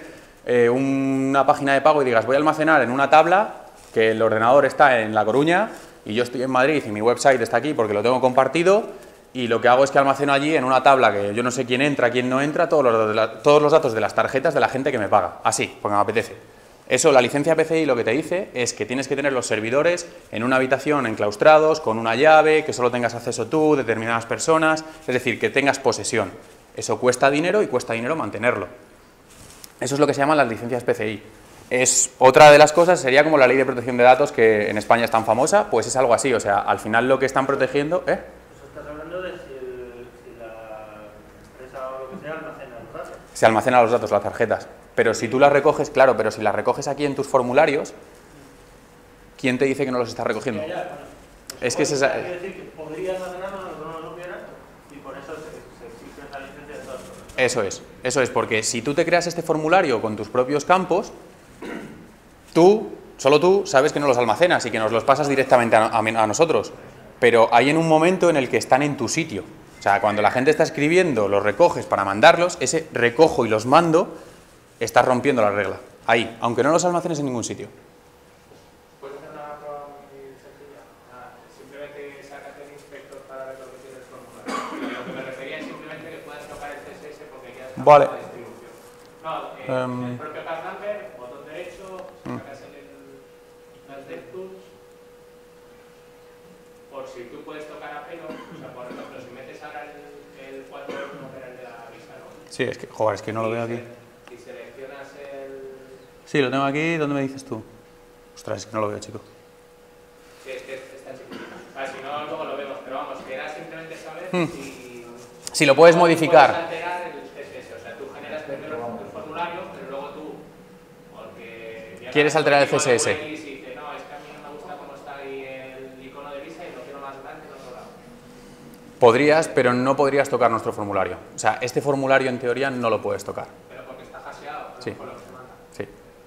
una página de pago y digas, voy a almacenar en una tabla que el ordenador está en La Coruña y yo estoy en Madrid y mi website está aquí porque lo tengo compartido y lo que hago es que almaceno allí en una tabla que yo no sé quién entra, quién no entra, todos los datos de las tarjetas de la gente que me paga. Así, porque me apetece. Eso, la licencia PCI lo que te dice es que tienes que tener los servidores en una habitación enclaustrados, con una llave, que solo tengas acceso tú, determinadas personas, es decir, que tengas posesión. Eso cuesta dinero y cuesta dinero mantenerlo. Eso es lo que se llaman las licencias PCI. Otra de las cosas sería como la ley de protección de datos que en España es tan famosa, pues es algo así, o sea, al final lo que están protegiendo...
Pues estás hablando de si la empresa o lo que sea almacena los datos.
Se almacenan los datos, las tarjetas, pero si tú las recoges, claro, pero si las recoges aquí en tus formularios, ¿quién te dice que no los estás recogiendo?
Ya, bueno,
es que
quiere decir que podría almacenarlo, no lo supiera, y por eso se exige esa licencia de datos.
Eso es, porque si tú te creas este formulario con tus propios campos, solo tú sabes que no los almacenas y que nos los pasas directamente a nosotros, pero hay en un momento en el que están en tu sitio. O sea, cuando la gente está escribiendo, los recoges para mandarlos, ese recojo y los mando, estás rompiendo la regla. Ahí, aunque no los almacenes en ningún sitio.
¿Puedes hacer una prueba muy sencilla? Simplemente sacas el inspector para ver lo que tiene el formulario. Lo que me refería es simplemente que puedas tocar el CSS porque ya está
Vale.
la distribución. No, el propio card number, botón derecho, sacas el DevTools. Por si tú puedes tocar a pelo, o sea, por ejemplo, si metes ahora el 4.1 que era el de la Visa, ¿no?
Sí, es que no lo veo aquí.
Y seleccionas el...
Sí, lo tengo aquí, ¿dónde me dices tú? Ostras, es que no lo veo, chico.
Sí, es que está chiquitito. Si no, luego lo vemos, pero vamos, que era simplemente saber
si lo puedes modificar.
Puedes alterar el CSS, o sea, tú generas primero tu formulario, pero luego tú, porque...
¿Quieres alterar el CSS?
Y dice, no, es que a mí no me gusta cómo está ahí el icono de Visa y lo quiero más grande en otro lado.
Podrías, pero no podrías tocar nuestro formulario. O sea, este formulario en teoría no lo puedes tocar.
Pero porque está hasheado,
Sí.
por lo que se manda.
Sí.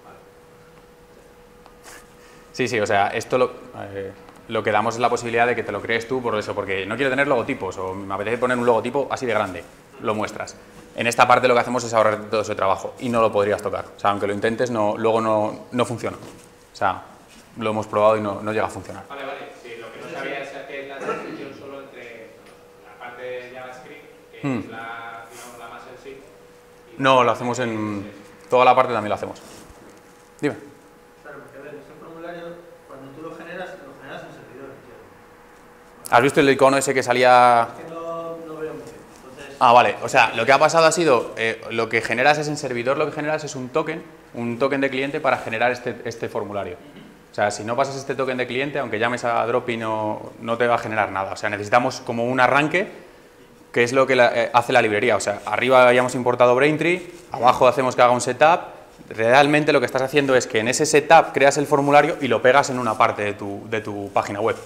Sí, sí, o sea, esto lo que damos es la posibilidad de que te lo crees tú por eso, porque no quiero tener logotipos o me apetece poner un logotipo así de grande, lo muestras. En esta parte lo que hacemos es ahorrar todo ese trabajo y no lo podrías tocar. O sea, aunque lo intentes, luego no funciona. O sea, lo hemos probado y no llega a funcionar.
Vale, vale. Sí, lo que no sabía es que es la transición solo entre la parte de JavaScript, que es la, digamos, la más sensible.
No, lo hacemos en... Toda la parte también lo hacemos. Dime.
Claro, porque a ver, ese formulario, cuando tú lo generas en servidor, entiendo.
¿Has visto el icono ese que salía...?
Es que no veo muy bien. Entonces,
Ah, vale. O sea, lo que ha pasado ha sido, lo que generas es en servidor, lo que generas es un token de cliente para generar este formulario. O sea, si no pasas este token de cliente, aunque llames a Dropi, no te va a generar nada. O sea, necesitamos como un arranque, que es lo que hace la librería. O sea, arriba habíamos importado Braintree, abajo hacemos que haga un setup. Realmente lo que estás haciendo es que en ese setup creas el formulario y lo pegas en una parte de tu página web.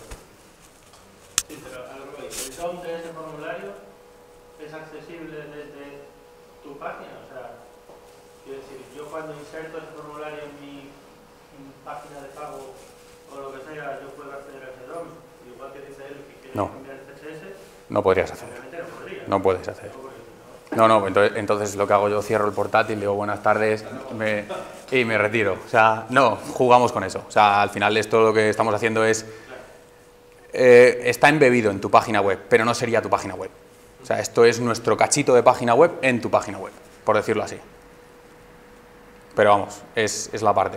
sí, pero a lo que voy. El DOM de ese formulario es accesible desde tu página. O sea, quiero decir, yo cuando inserto ese formulario en mi página de pago o lo que sea, yo puedo acceder a ese DOM. Igual que dice él que quiere
No.
cambiar el CSS,
No podrías hacer.
obviamente no podría.
No puedes hacer.
Porque si no,
No, entonces lo que hago yo, cierro el portátil, digo buenas tardes y me retiro. O sea, no, jugamos con eso. O sea, al final esto lo que estamos haciendo es... está embebido en tu página web, pero no sería tu página web. O sea, esto es nuestro cachito de página web en tu página web, por decirlo así. Pero vamos, es la parte.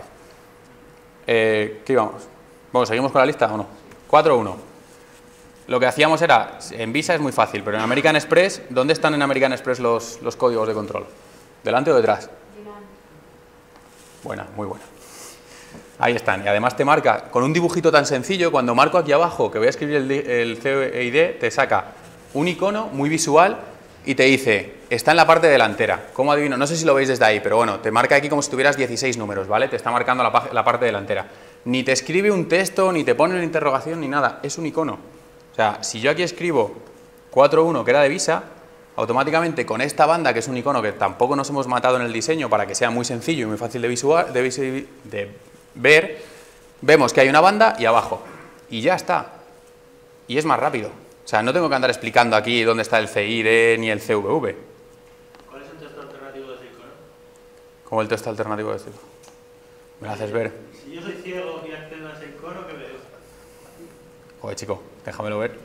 ¿Qué íbamos? Bueno, ¿seguimos con la lista o no? 4.1. Lo que hacíamos era, en Visa es muy fácil, pero en American Express, ¿dónde están en American Express los códigos de control? ¿Delante o detrás? Buena, muy buena. Ahí están, y además te marca, con un dibujito tan sencillo, cuando marco aquí abajo, que voy a escribir el CID, te saca un icono muy visual y te dice, está en la parte delantera. ¿Cómo adivino? No sé si lo veis desde ahí, pero bueno, te marca aquí como si tuvieras 16 números, ¿vale? Te está marcando la parte delantera. Ni te escribe un texto, ni te pone una interrogación, ni nada, es un icono. O sea, si yo aquí escribo 4.1, que era de Visa, automáticamente con esta banda, que es un icono que tampoco nos hemos matado en el diseño para que sea muy sencillo y muy fácil de ver, vemos que hay una banda y abajo. Y ya está. Y es más rápido. O sea, no tengo que andar explicando aquí dónde está el CID ni el CVV.
¿cuál es el texto alternativo de ese icono?
Como el texto alternativo de este. Me lo haces ver.
Si yo soy ciego y accedo a ese icono, ¿qué veo?
Joder, chico, déjamelo ver.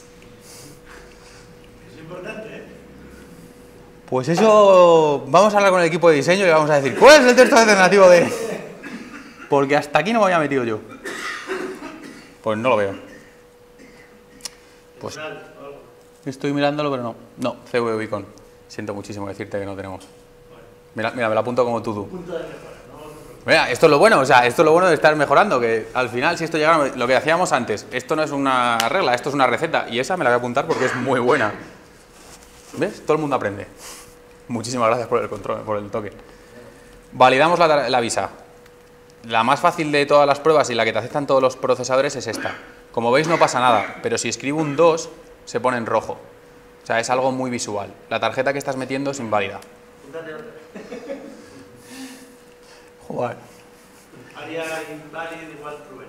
Es importante, ¿eh?
Pues eso, vamos a hablar con el equipo de diseño y le vamos a decir, ¿cuál es el texto alternativo de...? Porque hasta aquí no me había metido yo. Pues no lo veo. Pues estoy mirándolo, pero no. No, CV Icon. Siento muchísimo decirte que no tenemos. Mira, me lo apunto como todo. Mira, esto es lo bueno, o sea, esto es lo bueno de estar mejorando, que al final, si esto llegara, lo que hacíamos antes, esto no es una regla, esto es una receta, y esa me la voy a apuntar porque es muy buena. ¿Ves? Todo el mundo aprende. Muchísimas gracias por el control, por el toque. Validamos la visa. La más fácil de todas las pruebas y la que te aceptan todos los procesadores es esta. Como veis no pasa nada, pero si escribo un 2 se pone en rojo. O sea, es algo muy visual. La tarjeta que estás metiendo es inválida. Joder.
Haría invalid igual true.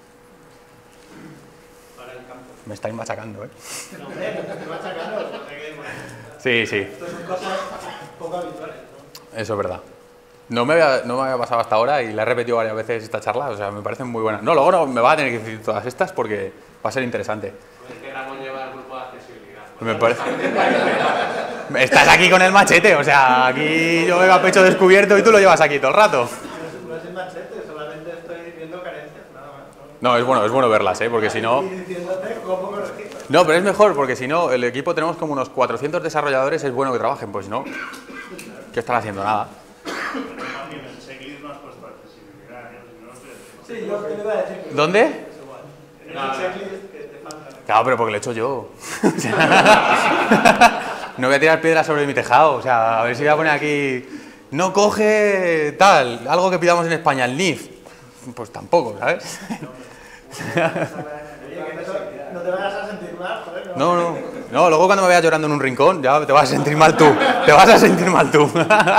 Para el campo.
Me estáis machacando, ¿eh?
No, hombre, te va sacando, o sea que, bueno,
Sí, sí,
estas son cosas poco habituales, ¿no?
eso es verdad. No me había pasado hasta ahora y la he repetido varias veces esta charla, o sea, me parecen muy buenas. No, luego no, me va a tener que decir todas estas porque va a ser interesante.
Es que Ramón lleva el grupo de accesibilidad.
Me parece... Estás aquí con el machete, o sea, aquí yo vengo a pecho descubierto y tú lo llevas aquí todo el rato.
No es el machete, solamente estoy viendo carencias, nada más.
No, es bueno verlas, porque si no...
Y diciéndote cómo corregirlo.
No, pero es mejor, porque si no, el equipo tenemos como unos 400 desarrolladores, es bueno que trabajen, pues si no, ¿qué están haciendo? Nada.
En el checklist no has puesto accesibilidad, ¿no?
Sí, yo te iba a decir que
¿Dónde?
es igual. En el checklist que te falta.
Claro, pero porque lo he hecho yo. O sea, no voy a tirar piedras sobre mi tejado, o sea, a ver si voy a poner aquí... No coge tal, algo que pidamos en España, el NIF. Pues tampoco, ¿sabes?
Oye, que no te vayas a sentir mal, joder.
No, no. No, luego cuando me veas llorando en un rincón, ya te vas a sentir mal tú. Te vas a sentir mal tú.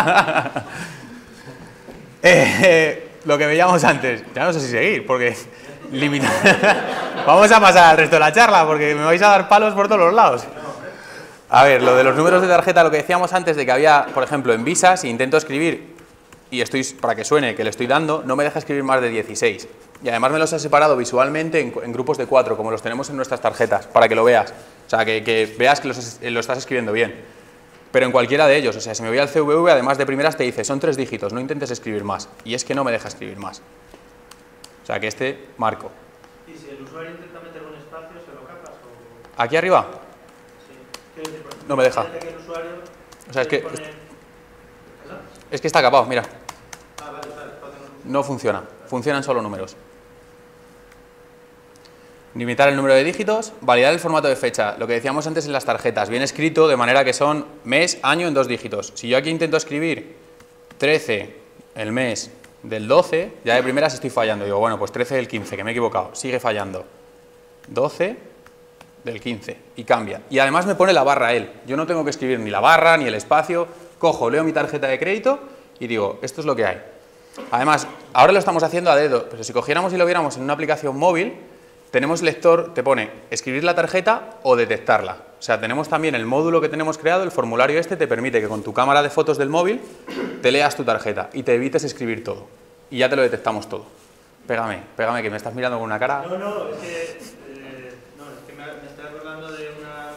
Lo que veíamos antes, ya no sé si seguir, porque vamos a pasar al resto de la charla, porque me vais a dar palos por todos los lados. A ver, lo de los números de tarjeta, lo que decíamos antes de que había, por ejemplo, en Visa, si intento escribir, y estoy, para que suene que le estoy dando, no me deja escribir más de 16. Y además me los he separado visualmente en grupos de 4, como los tenemos en nuestras tarjetas, para que lo veas. O sea, que veas que lo estás escribiendo bien. Pero en cualquiera de ellos, o sea, si me voy al CVV, además de primeras te dice, son 3 dígitos, no intentes escribir más. Y es que no me deja escribir más. O sea, que este marco.
¿Y si el usuario intenta meter un espacio, se lo capas? O...
¿Aquí arriba?
Sí.
No me deja.
Que el usuario
O sea,
pone...
es que está capado, mira.
Ah, vale, vale.
No funciona. Funcionan solo números. Limitar el número de dígitos, validar el formato de fecha, lo que decíamos antes en las tarjetas, bien escrito de manera que son mes, año en 2 dígitos. Si yo aquí intento escribir 13 el mes del 12, ya de primeras estoy fallando. Digo, bueno, pues 13 del 15, que me he equivocado, sigue fallando. 12 del 15 y cambia. Y además me pone la barra él. Yo no tengo que escribir ni la barra ni el espacio. Cojo, leo mi tarjeta de crédito y digo, esto es lo que hay. Además, ahora lo estamos haciendo a dedo, pero si cogiéramos y lo viéramos en una aplicación móvil, tenemos lector, te pone escribir la tarjeta o detectarla. O sea, tenemos también el módulo que tenemos creado, el formulario este te permite que con tu cámara de fotos del móvil te leas tu tarjeta y te evites escribir todo. Y ya te lo detectamos todo. Pégame, que me estás mirando con una cara.
No, es que me estoy acordando de una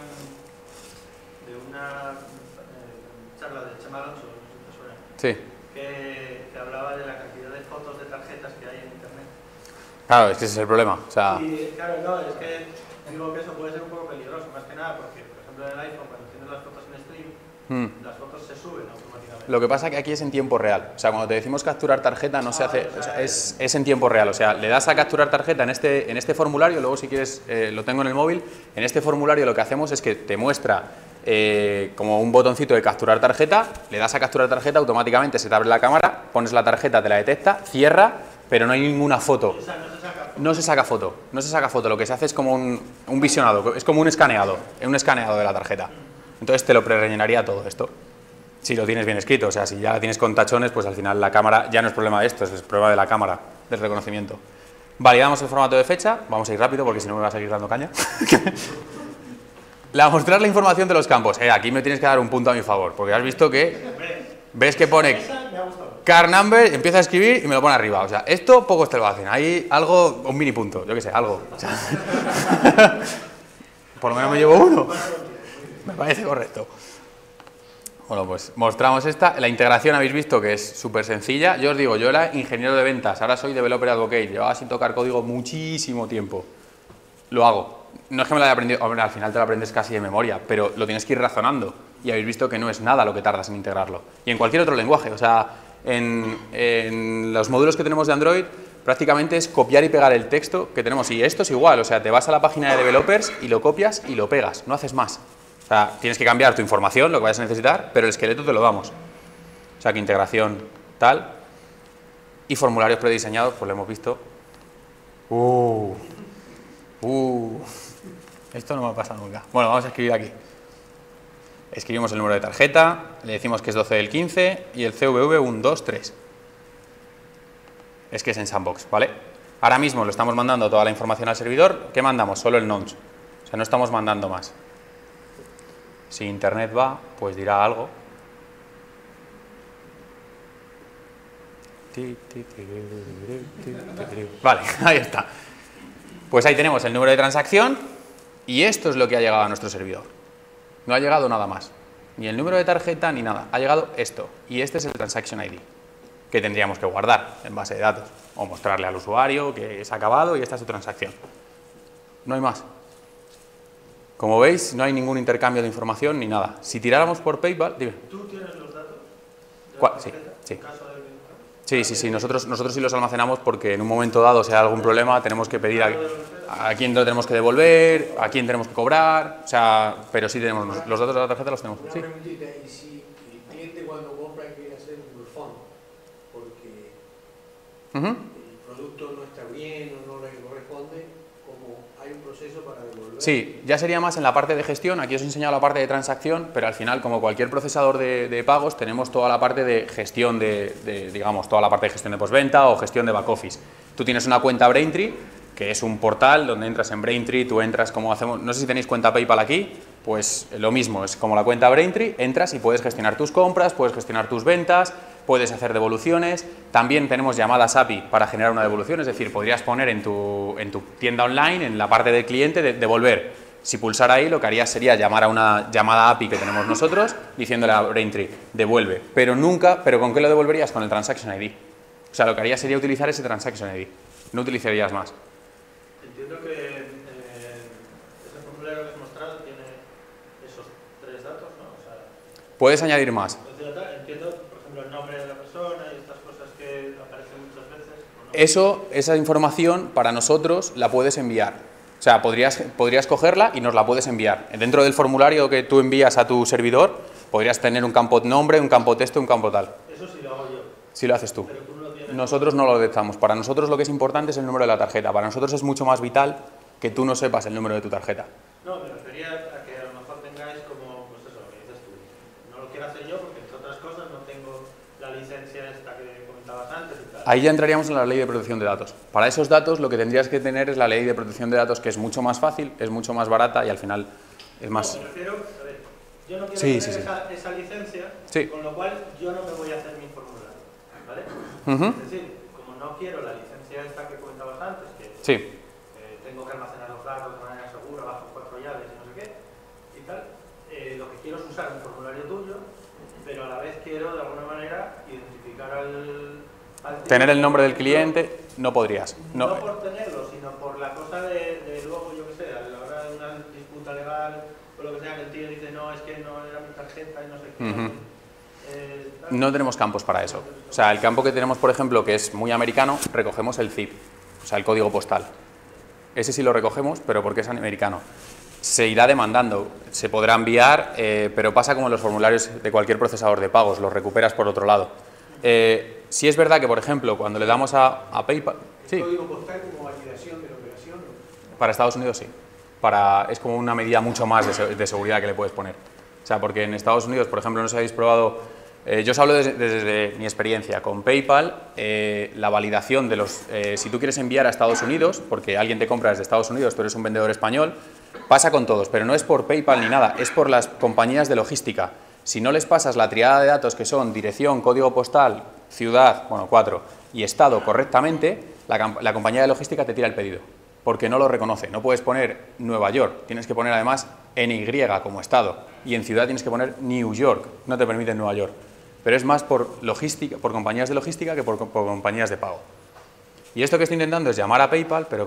charla de Chema Alonso, no sé si te suena.
Sí.
Que hablaba de la cantidad de fotos de tarjetas que hay en internet.
Claro, es que ese es el problema. O sea...
Y claro, no, es que digo que eso puede ser un poco peligroso, más que nada, porque, por ejemplo, en el iPhone, cuando tienes las fotos en stream, las fotos se suben automáticamente.
Lo que pasa es que aquí es en tiempo real. O sea, cuando te decimos capturar tarjeta, no se hace... O sea, es en tiempo real. O sea, le das a capturar tarjeta en este formulario, luego si quieres lo tengo en el móvil. En este formulario lo que hacemos es que te muestra como un botoncito de capturar tarjeta, le das a capturar tarjeta, automáticamente se te abre la cámara, pones la tarjeta, te la detecta, cierra, pero no hay ninguna foto.
O sea,
No se saca foto, lo que se hace es como un visionado, es como un escaneado de la tarjeta. Entonces te lo prerellenaría todo esto, si lo tienes bien escrito. O sea, si ya la tienes con tachones, pues al final la cámara ya no es problema de esto, es problema de la cámara, del reconocimiento. Validamos el formato de fecha, vamos a ir rápido porque si no me va a seguir dando caña. Mostrar la información de los campos. Aquí me tienes que dar un punto a mi favor, porque has visto que... ¿Ves que pone car number, empieza a escribir y me lo pone arriba? O sea, esto pocos te lo hacen. Hay algo, un mini punto, yo qué sé, algo. O sea, por lo menos me llevo uno. Me parece correcto. Bueno, pues mostramos esta. La integración habéis visto que es súper sencilla. Yo os digo, yo era ingeniero de ventas, ahora soy developer advocate. Llevaba sin tocar código muchísimo tiempo. Lo hago. No es que me lo haya aprendido, hombre, al final te lo aprendes casi de memoria, pero lo tienes que ir razonando. Y habéis visto que no es nada lo que tardas en integrarlo. Y en cualquier otro lenguaje, o sea, en los módulos que tenemos de Android, prácticamente es copiar y pegar el texto que tenemos. Y esto es igual, o sea, te vas a la página de developers y lo copias y lo pegas, no haces más. O sea, tienes que cambiar tu información, lo que vayas a necesitar, pero el esqueleto te lo damos. O sea, que integración tal. Y formularios prediseñados, pues lo hemos visto. Esto no me ha pasado nunca. Bueno, vamos a escribir aquí. Escribimos el número de tarjeta, le decimos que es 12 del 15 y el CVV 123. Es que es en Sandbox, ¿vale? Ahora mismo lo estamos mandando toda la información al servidor. ¿Qué mandamos? Solo el nonce. O sea, no estamos mandando más. Si internet va, pues dirá algo. Vale, ahí está. Pues ahí tenemos el número de transacción y esto es lo que ha llegado a nuestro servidor. No ha llegado nada más, ni el número de tarjeta ni nada. Ha llegado esto y este es el Transaction ID que tendríamos que guardar en base de datos o mostrarle al usuario que es acabado y esta es su transacción. No hay más. Como veis, no hay ningún intercambio de información ni nada. Si tiráramos por PayPal, dime.
¿Tú tienes los datos?
¿Cuál? Sí, sí. Sí, nosotros sí los almacenamos porque en un momento dado, si hay algún problema, tenemos que pedir a quién lo tenemos que devolver, a quién tenemos que cobrar, o sea, pero sí tenemos, los datos de la tarjeta los tenemos.
Una
Sí.
preguntita, y si el cliente cuando compra quiere hacer un refund, porque el producto no está bien o no le corresponde, como hay un proceso para devolver.
Sí, ya sería más en la parte de gestión. Aquí os he enseñado la parte de transacción, pero al final, como cualquier procesador de pagos, tenemos toda la parte de gestión digamos, toda la parte de gestión de postventa o gestión de back office. Tú tienes una cuenta Braintree, que es un portal donde entras en Braintree, tú entras como hacemos, no sé si tenéis cuenta PayPal aquí, pues lo mismo, es como la cuenta Braintree, entras y puedes gestionar tus compras, puedes gestionar tus ventas, puedes hacer devoluciones. También tenemos llamadas API para generar una devolución, es decir, podrías poner en tu tienda online, en la parte del cliente, devolver. Si pulsara ahí, lo que harías sería llamar a una llamada API que tenemos nosotros, diciéndole a Braintree, devuelve. Pero ¿con qué lo devolverías? Con el Transaction ID. O sea, lo que harías sería utilizar ese Transaction ID, no utilizarías más.
Entiendo que ese formulario que has mostrado tiene esos 3 datos, ¿no? O sea,
Puedes añadir más.
entiendo, por ejemplo, el nombre de la persona y estas cosas que aparecen muchas veces. ¿O no?
Esa información para nosotros la puedes enviar. O sea, podrías cogerla y nos la puedes enviar. Dentro del formulario que tú envías a tu servidor, podrías tener un campo nombre, un campo texto, un campo tal.
Eso sí lo hago yo.
Sí lo haces tú.
Pero tú no lo tienes.
Nosotros no lo detectamos. Para nosotros lo que es importante es el número de la tarjeta. Para nosotros es mucho más vital que tú no sepas el número de tu tarjeta.
No, me refería a que a lo mejor tengáis como, pues eso, lo que dices tú. No lo quiero hacer yo porque, entre otras cosas, no tengo la licencia esta que comentabas antes y tal.
Ahí ya entraríamos en la ley de protección de datos. Para esos datos lo que tendrías que tener es la ley de protección de datos, que es mucho más fácil, es mucho más barata y al final es más...
No, me refiero, a ver, yo no quiero
Sí,
tener
sí, sí.
esa licencia,
Sí.
con lo cual yo no me voy a hacer mi formulario, ¿vale?
Ujú.
Es decir, como no quiero la licencia esta que comentabas antes, que
Sí.
tengo que almacenar los datos de manera segura, bajo 4 llaves y no sé qué, y tal, lo que quiero es usar un formulario tuyo, pero a la vez quiero de alguna manera identificar al
Tener el nombre del cliente no podrías.
no
No.
por tenerlo, sino por la cosa de luego, yo qué sé, a la hora de una disputa legal o lo que sea, que el tío dice, no, es que no era mi tarjeta y no sé qué.
Ujú.
Tal.
No tenemos campos para eso. O sea, el campo que tenemos, por ejemplo, que es muy americano, recogemos el zip, o sea, el código postal. Ese sí lo recogemos, pero porque es americano. Se irá demandando, se podrá enviar, pero pasa como en los formularios de cualquier procesador de pagos, los recuperas por otro lado. Sí es verdad que, por ejemplo, cuando le damos a PayPal... Sí,
¿El código postal como validación de la operación? ¿No?
para Estados Unidos sí. Es como una medida mucho más de seguridad que le puedes poner. O sea, porque en Estados Unidos, por ejemplo, no sé si habéis probado... yo os hablo desde mi experiencia con PayPal, la validación de los... si tú quieres enviar a Estados Unidos, porque alguien te compra desde Estados Unidos, tú eres un vendedor español, pasa con todos, pero no es por PayPal ni nada, es por las compañías de logística. Si no les pasas la triada de datos que son dirección, código postal, ciudad, bueno, 4, y estado correctamente, la compañía de logística te tira el pedido, porque no lo reconoce. No puedes poner Nueva York, tienes que poner además NY como estado, y en ciudad tienes que poner New York, no te permiten Nueva York. Pero es más por logística, por compañías de logística que por compañías de pago. Y esto que estoy intentando es llamar a PayPal, pero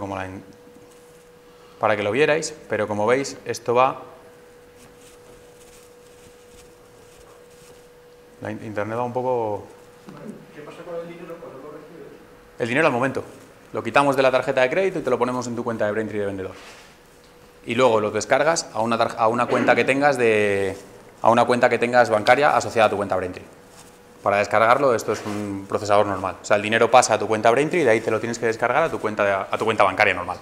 para que lo vierais, pero como veis, esto va... La internet va un poco...
¿Qué pasa con el dinero cuando lo recibes?
El dinero al momento. Lo quitamos de la tarjeta de crédito y te lo ponemos en tu cuenta de Braintree de vendedor. Y luego lo descargas a una cuenta que tengas bancaria asociada a tu cuenta Braintree. Para descargarlo, esto es un procesador normal. O sea, el dinero pasa a tu cuenta Braintree y de ahí te lo tienes que descargar a tu cuenta bancaria normal.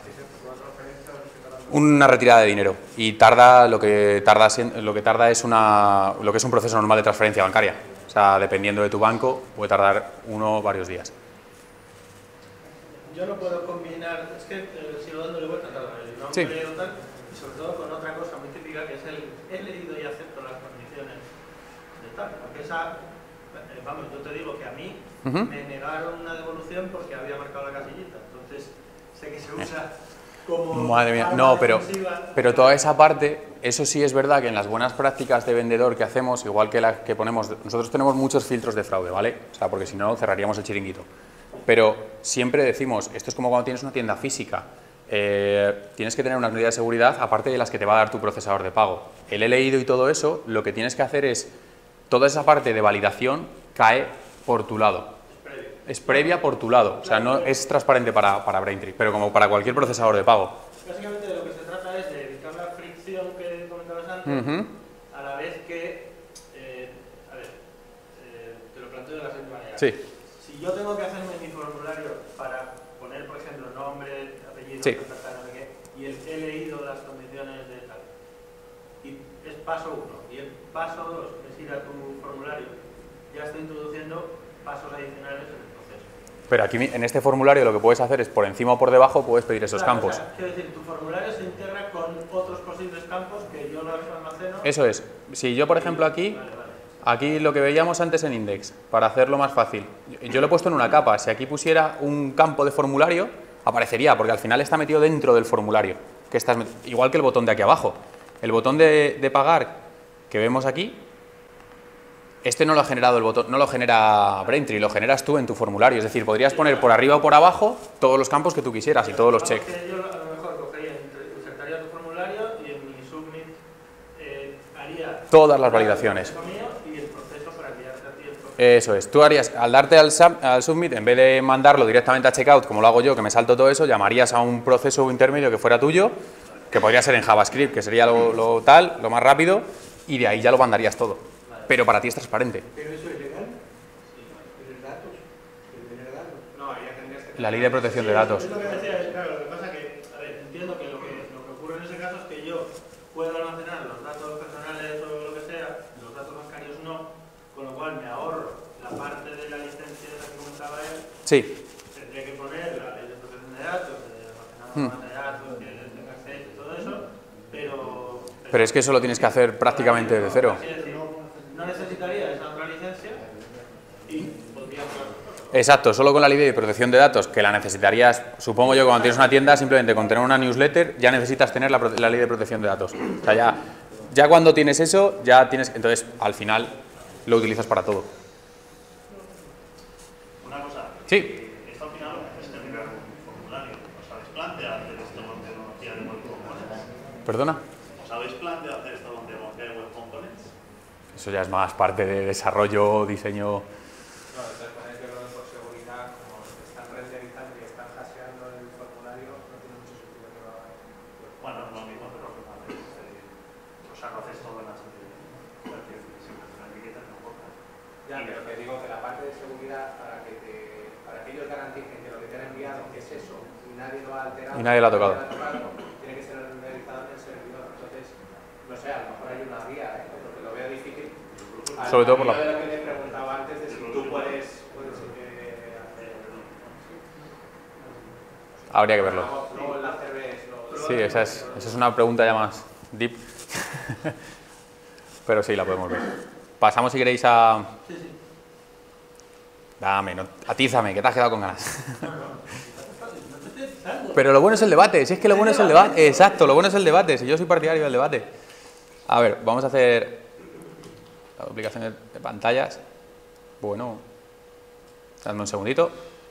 Una retirada de dinero. Y lo que tarda es lo que es un proceso normal de transferencia bancaria. O sea, dependiendo de tu banco, puede tardar uno o varios días.
Yo no puedo combinar, es que sigo dándole vuelta a el nombre
Sí.
o tal, y sobre todo con otra cosa muy típica que es el he leído y acepto las condiciones de tal. Porque esa, vamos, yo te digo que a mí me negaron una devolución porque había marcado la casillita, entonces sé que se usa como...
Madre mía, no, pero toda esa parte, eso sí es verdad que en las buenas prácticas de vendedor que hacemos, igual que las que ponemos, nosotros tenemos muchos filtros de fraude, ¿vale? O sea, porque si no cerraríamos el chiringuito. Pero siempre decimos, esto es como cuando tienes una tienda física, tienes que tener unas medidas de seguridad aparte de las que te va a dar tu procesador de pago. El he leído y todo eso, lo que tienes que hacer es, toda esa parte de validación cae por tu lado. Es previa por tu lado, o sea, no es transparente para Braintree, pero como para cualquier procesador de pago.
Básicamente de lo que se trata es de evitar la fricción que comentabas antes, a la vez que, te lo planteo de la siguiente manera.
Sí.
Si yo tengo que hacerme mi formulario para poner, por ejemplo, nombre, apellido,
Sí.
no sé qué, y el he leído las condiciones de tal. Y es paso 1. Y el paso 2 es ir a tu formulario. Ya estoy introduciendo pasos adicionales en el proceso.
Pero aquí en este formulario lo que puedes hacer es por encima o por debajo puedes pedir esos
Claro,
campos.
O sea, quiero decir, tu formulario se integra con otros posibles campos que yo los almaceno.
Eso es. Si yo, por ejemplo, aquí...
Vale, vale.
Aquí lo que veíamos antes en Index, para hacerlo más fácil. Yo lo he puesto en una capa. Si aquí pusiera un campo de formulario, aparecería, porque al final está metido dentro del formulario. Igual que el botón de aquí abajo. El botón de pagar que vemos aquí, este no lo ha generado el botón, no lo genera Braintree, lo generas tú en tu formulario. Es decir, podrías poner por arriba o por abajo todos los campos que tú quisieras y todos los checks.
Yo a lo mejor cogería, insertaría tu formulario y en mi submit haría
Todas las validaciones.
Y el proceso para enviarte a ti el proceso.
Eso es. Tú harías, al darte al submit, en vez de mandarlo directamente a checkout, como lo hago yo, que me salto todo eso, llamarías a un proceso intermedio que fuera tuyo, que podría ser en JavaScript, que sería lo más rápido, y de ahí ya lo mandarías todo. Pero para ti es transparente.
¿Pero eso es legal? ¿Tener datos? ¿Tener datos?
No, ya tendrías que...
La ley de protección de datos.
Es lo que decía, claro, lo que pasa que, a ver, entiendo que lo que ocurre en ese caso es que yo puedo almacenar los datos personales o lo que sea, los datos bancarios no, con lo cual me ahorro la parte de la licencia de la que comentaba él.
Sí.
Tendría que poner la ley de protección de datos, de almacenamiento de datos, que tenga acceso y todo eso, pero
Pero es que eso lo tienes que hacer prácticamente de cero.
así decir, no necesitaría esa otra licencia y podría hacer.
Exacto, solo con la ley de protección de datos, que la necesitarías, supongo yo, cuando tienes una tienda, simplemente con tener una newsletter, ya necesitas tener la ley de protección de datos. O sea, ya cuando tienes eso, ya tienes, entonces, al final, lo utilizas para todo.
Una cosa.
Sí.
Esto al final es generar un formulario. ¿Os habéis planteado hacer esto con tecnología de web components?
¿Perdona?
¿Os habéis planteado hacer esto con tecnología de web components?
Eso ya es más parte de desarrollo, diseño.
No, de todas maneras, yo creo que por seguridad, como están renderizando y están hasheando el formulario, no tiene mucho sentido que lo hagan.
Bueno, es lo mismo, pero que o sea, no haces todo en HTML. Si haces una etiqueta, no importa.
Ya, pero te digo que la parte de seguridad, para que ellos garanticen que lo que te han enviado es eso y nadie lo ha alterado,
Y nadie lo ha tocado.
tiene que ser renderizado en el servidor. Entonces, no sé, a lo mejor hay una guía, porque lo veo difícil.
Sobre todo por la...
de lo que le preguntaba antes, de si tú puedes hacer...
Habría que verlo.
Luego el láser ves...
Sí, esa es una pregunta ya más deep. Pero sí, la podemos ver. Pasamos, si queréis, a... Dame, atízame, que te has quedado con ganas. Pero lo bueno es el debate, si es que lo bueno es el debate. Exacto, lo bueno es el debate, si yo soy partidario del debate. A ver, vamos a hacer la duplicación de pantallas. Bueno, dame un segundito.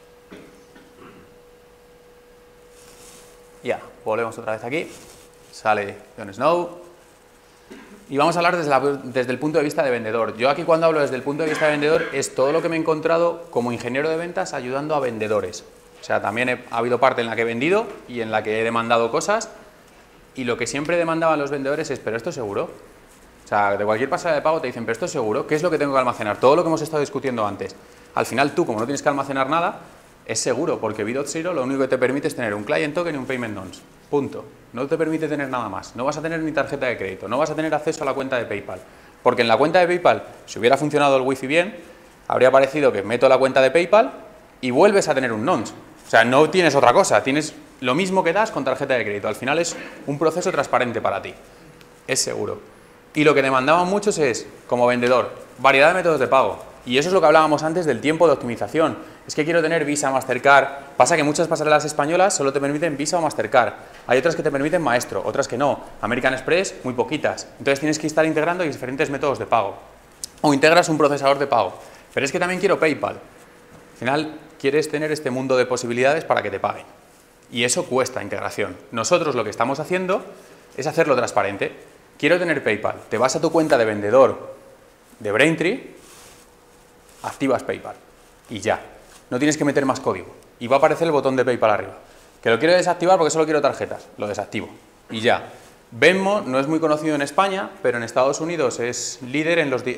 Ya, volvemos otra vez aquí. Sale Jon Snow. Y vamos a hablar desde el punto de vista de vendedor. Yo aquí, cuando hablo desde el punto de vista de vendedor, es todo lo que me he encontrado como ingeniero de ventas ayudando a vendedores. O sea, también ha habido parte en la que he vendido y en la que he demandado cosas, y lo que siempre demandaban los vendedores es, ¿pero esto es seguro? O sea, de cualquier pasada de pago te dicen, ¿pero esto es seguro? ¿Qué es lo que tengo que almacenar? Todo lo que hemos estado discutiendo antes. Al final tú, como no tienes que almacenar nada, es seguro, porque B.0 lo único que te permite es tener un client token y un payment nonce. Punto. No te permite tener nada más. No vas a tener ni tarjeta de crédito, no vas a tener acceso a la cuenta de PayPal. Porque en la cuenta de PayPal, si hubiera funcionado el Wi-Fi bien, habría aparecido que meto la cuenta de PayPal y vuelves a tener un nonce. O sea, no tienes otra cosa, tienes lo mismo que das con tarjeta de crédito. Al final es un proceso transparente para ti. Es seguro. Y lo que demandaban muchos es, como vendedor, variedad de métodos de pago. Y eso es lo que hablábamos antes del tiempo de optimización. Es que quiero tener Visa, Mastercard. Pasa que muchas pasarelas españolas solo te permiten Visa o Mastercard. Hay otras que te permiten Maestro, otras que no. American Express, muy poquitas. Entonces tienes que estar integrando diferentes métodos de pago. O integras un procesador de pago. Pero es que también quiero PayPal. Al final quieres tener este mundo de posibilidades para que te paguen. Y eso cuesta integración. Nosotros lo que estamos haciendo es hacerlo transparente. Quiero tener PayPal. Te vas a tu cuenta de vendedor de Braintree, activas PayPal y ya. No tienes que meter más código. Y va a aparecer el botón de PayPal arriba. Que lo quiero desactivar porque solo quiero tarjetas. Lo desactivo. Y ya. Venmo no es muy conocido en España, pero en Estados Unidos es líder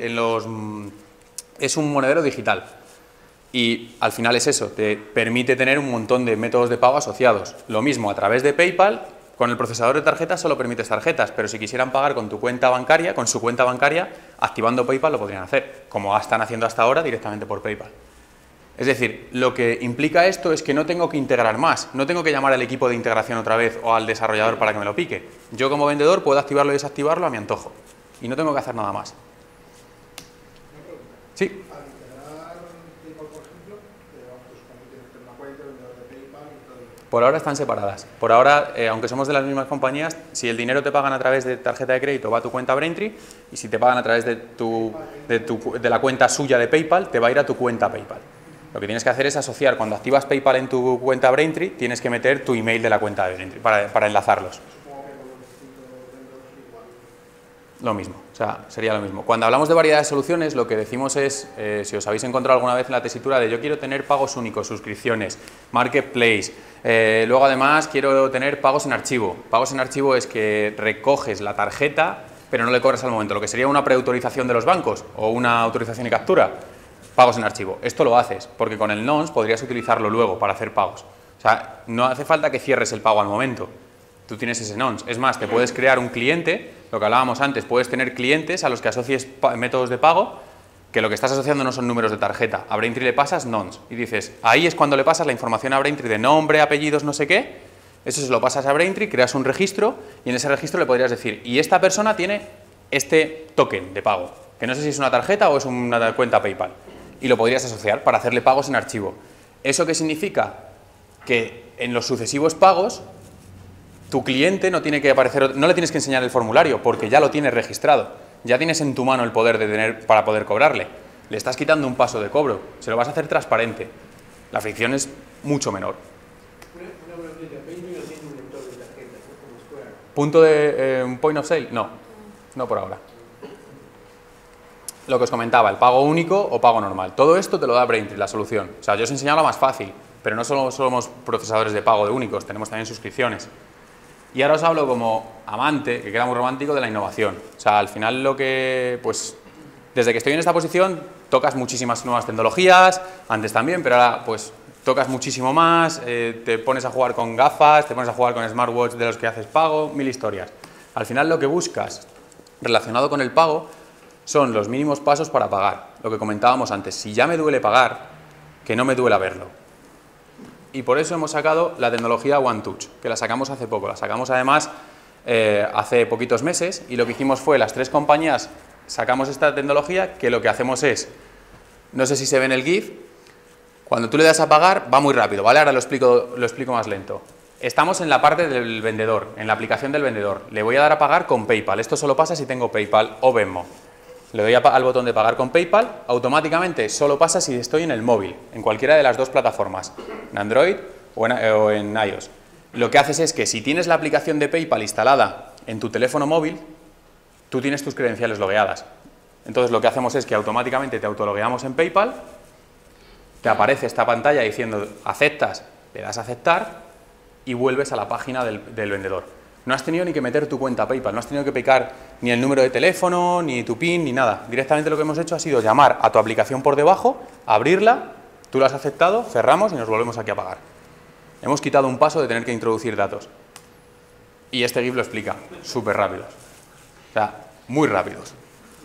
es un monedero digital. Y al final es eso, te permite tener un montón de métodos de pago asociados. Lo mismo a través de PayPal, Con el procesador de tarjetas solo permites tarjetas, pero si quisieran pagar con tu cuenta bancaria, con su cuenta bancaria, activando PayPal lo podrían hacer, como están haciendo hasta ahora directamente por PayPal. Es decir, lo que implica esto es que no tengo que integrar más, no tengo que llamar al equipo de integración otra vez o al desarrollador para que me lo pique. Yo como vendedor puedo activarlo y desactivarlo a mi antojo y no tengo que hacer nada más. Sí.
Al integrar PayPal, por ejemplo, pues cuando tienes que tener una cuenta, vendedor de PayPal y todo eso.
Por ahora están separadas. Por ahora, aunque somos de las mismas compañías, si el dinero te pagan a través de tarjeta de crédito va a tu cuenta Braintree y si te pagan a través de la cuenta suya de PayPal, te va a ir a tu cuenta PayPal. Lo que tienes que hacer es asociar, cuando activas PayPal en tu cuenta Braintree, tienes que meter tu email de la cuenta de Braintree para enlazarlos.
Supongo que con los distintos vendedores igual.
Lo mismo, o sea, sería lo mismo. Cuando hablamos de variedad de soluciones, lo que decimos es, si os habéis encontrado alguna vez en la tesitura de yo quiero tener pagos únicos, suscripciones, marketplace, luego además quiero tener pagos en archivo. Pagos en archivo es que recoges la tarjeta, pero no le cobras al momento, lo que sería una preautorización de los bancos o una autorización y captura. Pagos en archivo. Esto lo haces porque con el nonce podrías utilizarlo luego para hacer pagos. O sea, no hace falta que cierres el pago al momento. Tú tienes ese nonce. Es más, te puedes crear un cliente, lo que hablábamos antes, puedes tener clientes a los que asocies métodos de pago, que lo que estás asociando no son números de tarjeta. A Braintree le pasas nonce y dices, ahí es cuando le pasas la información a Braintree de nombre, apellidos, no sé qué. Eso se lo pasas a Braintree, creas un registro y en ese registro le podrías decir, y esta persona tiene este token de pago, que no sé si es una tarjeta o es una cuenta PayPal. Y lo podrías asociar para hacerle pagos en archivo. ¿Eso qué significa? Que en los sucesivos pagos tu cliente no tiene que aparecer, no le tienes que enseñar el formulario porque ya lo tienes registrado. Ya tienes en tu mano el poder de tener para poder cobrarle. Le estás quitando un paso de cobro. Se lo vas a hacer transparente. La fricción es mucho menor.
Una preguntita, PayPal no tiene un lector de tarjetas, ¿no? Como Square.
¿Punto de un point of sale? No. No por ahora. Lo que os comentaba, el pago único o pago normal. Todo esto te lo da Braintree, la solución. O sea, yo os he enseñado la más fácil, pero no solo somos procesadores de pago de únicos, tenemos también suscripciones. Y ahora os hablo como amante, que queda muy romántico, de la innovación. O sea, al final lo que, pues, desde que estoy en esta posición, tocas muchísimas nuevas tecnologías, antes también, pero ahora, pues, tocas muchísimo más, te pones a jugar con gafas, te pones a jugar con smartwatch de los que haces pago, mil historias. Al final lo que buscas relacionado con el pago son los mínimos pasos para pagar, lo que comentábamos antes. Si ya me duele pagar, que no me duela verlo. Y por eso hemos sacado la tecnología OneTouch, que la sacamos hace poco. La sacamos además hace poquitos meses y lo que hicimos fue, las tres compañías sacamos esta tecnología, que lo que hacemos es, no sé si se ve en el GIF, cuando tú le das a pagar va muy rápido, ¿vale? Ahora lo explico más lento. Estamos en la parte del vendedor, en la aplicación del vendedor. Le voy a dar a pagar con PayPal. Esto solo pasa si tengo PayPal o Venmo. Le doy al botón de pagar con PayPal, automáticamente solo pasa si estoy en el móvil, en cualquiera de las dos plataformas, en Android o en iOS. Lo que haces es que si tienes la aplicación de PayPal instalada en tu teléfono móvil, tú tienes tus credenciales logueadas. Entonces lo que hacemos es que automáticamente te autologueamos en PayPal, te aparece esta pantalla diciendo aceptas, le das a aceptar y vuelves a la página del vendedor. No has tenido ni que meter tu cuenta PayPal, no has tenido que picar ni el número de teléfono, ni tu PIN, ni nada. Directamente lo que hemos hecho ha sido llamar a tu aplicación por debajo, abrirla, tú lo has aceptado, cerramos y nos volvemos aquí a pagar. Hemos quitado un paso de tener que introducir datos. Y este GIF lo explica, súper rápidos. O sea, muy rápidos.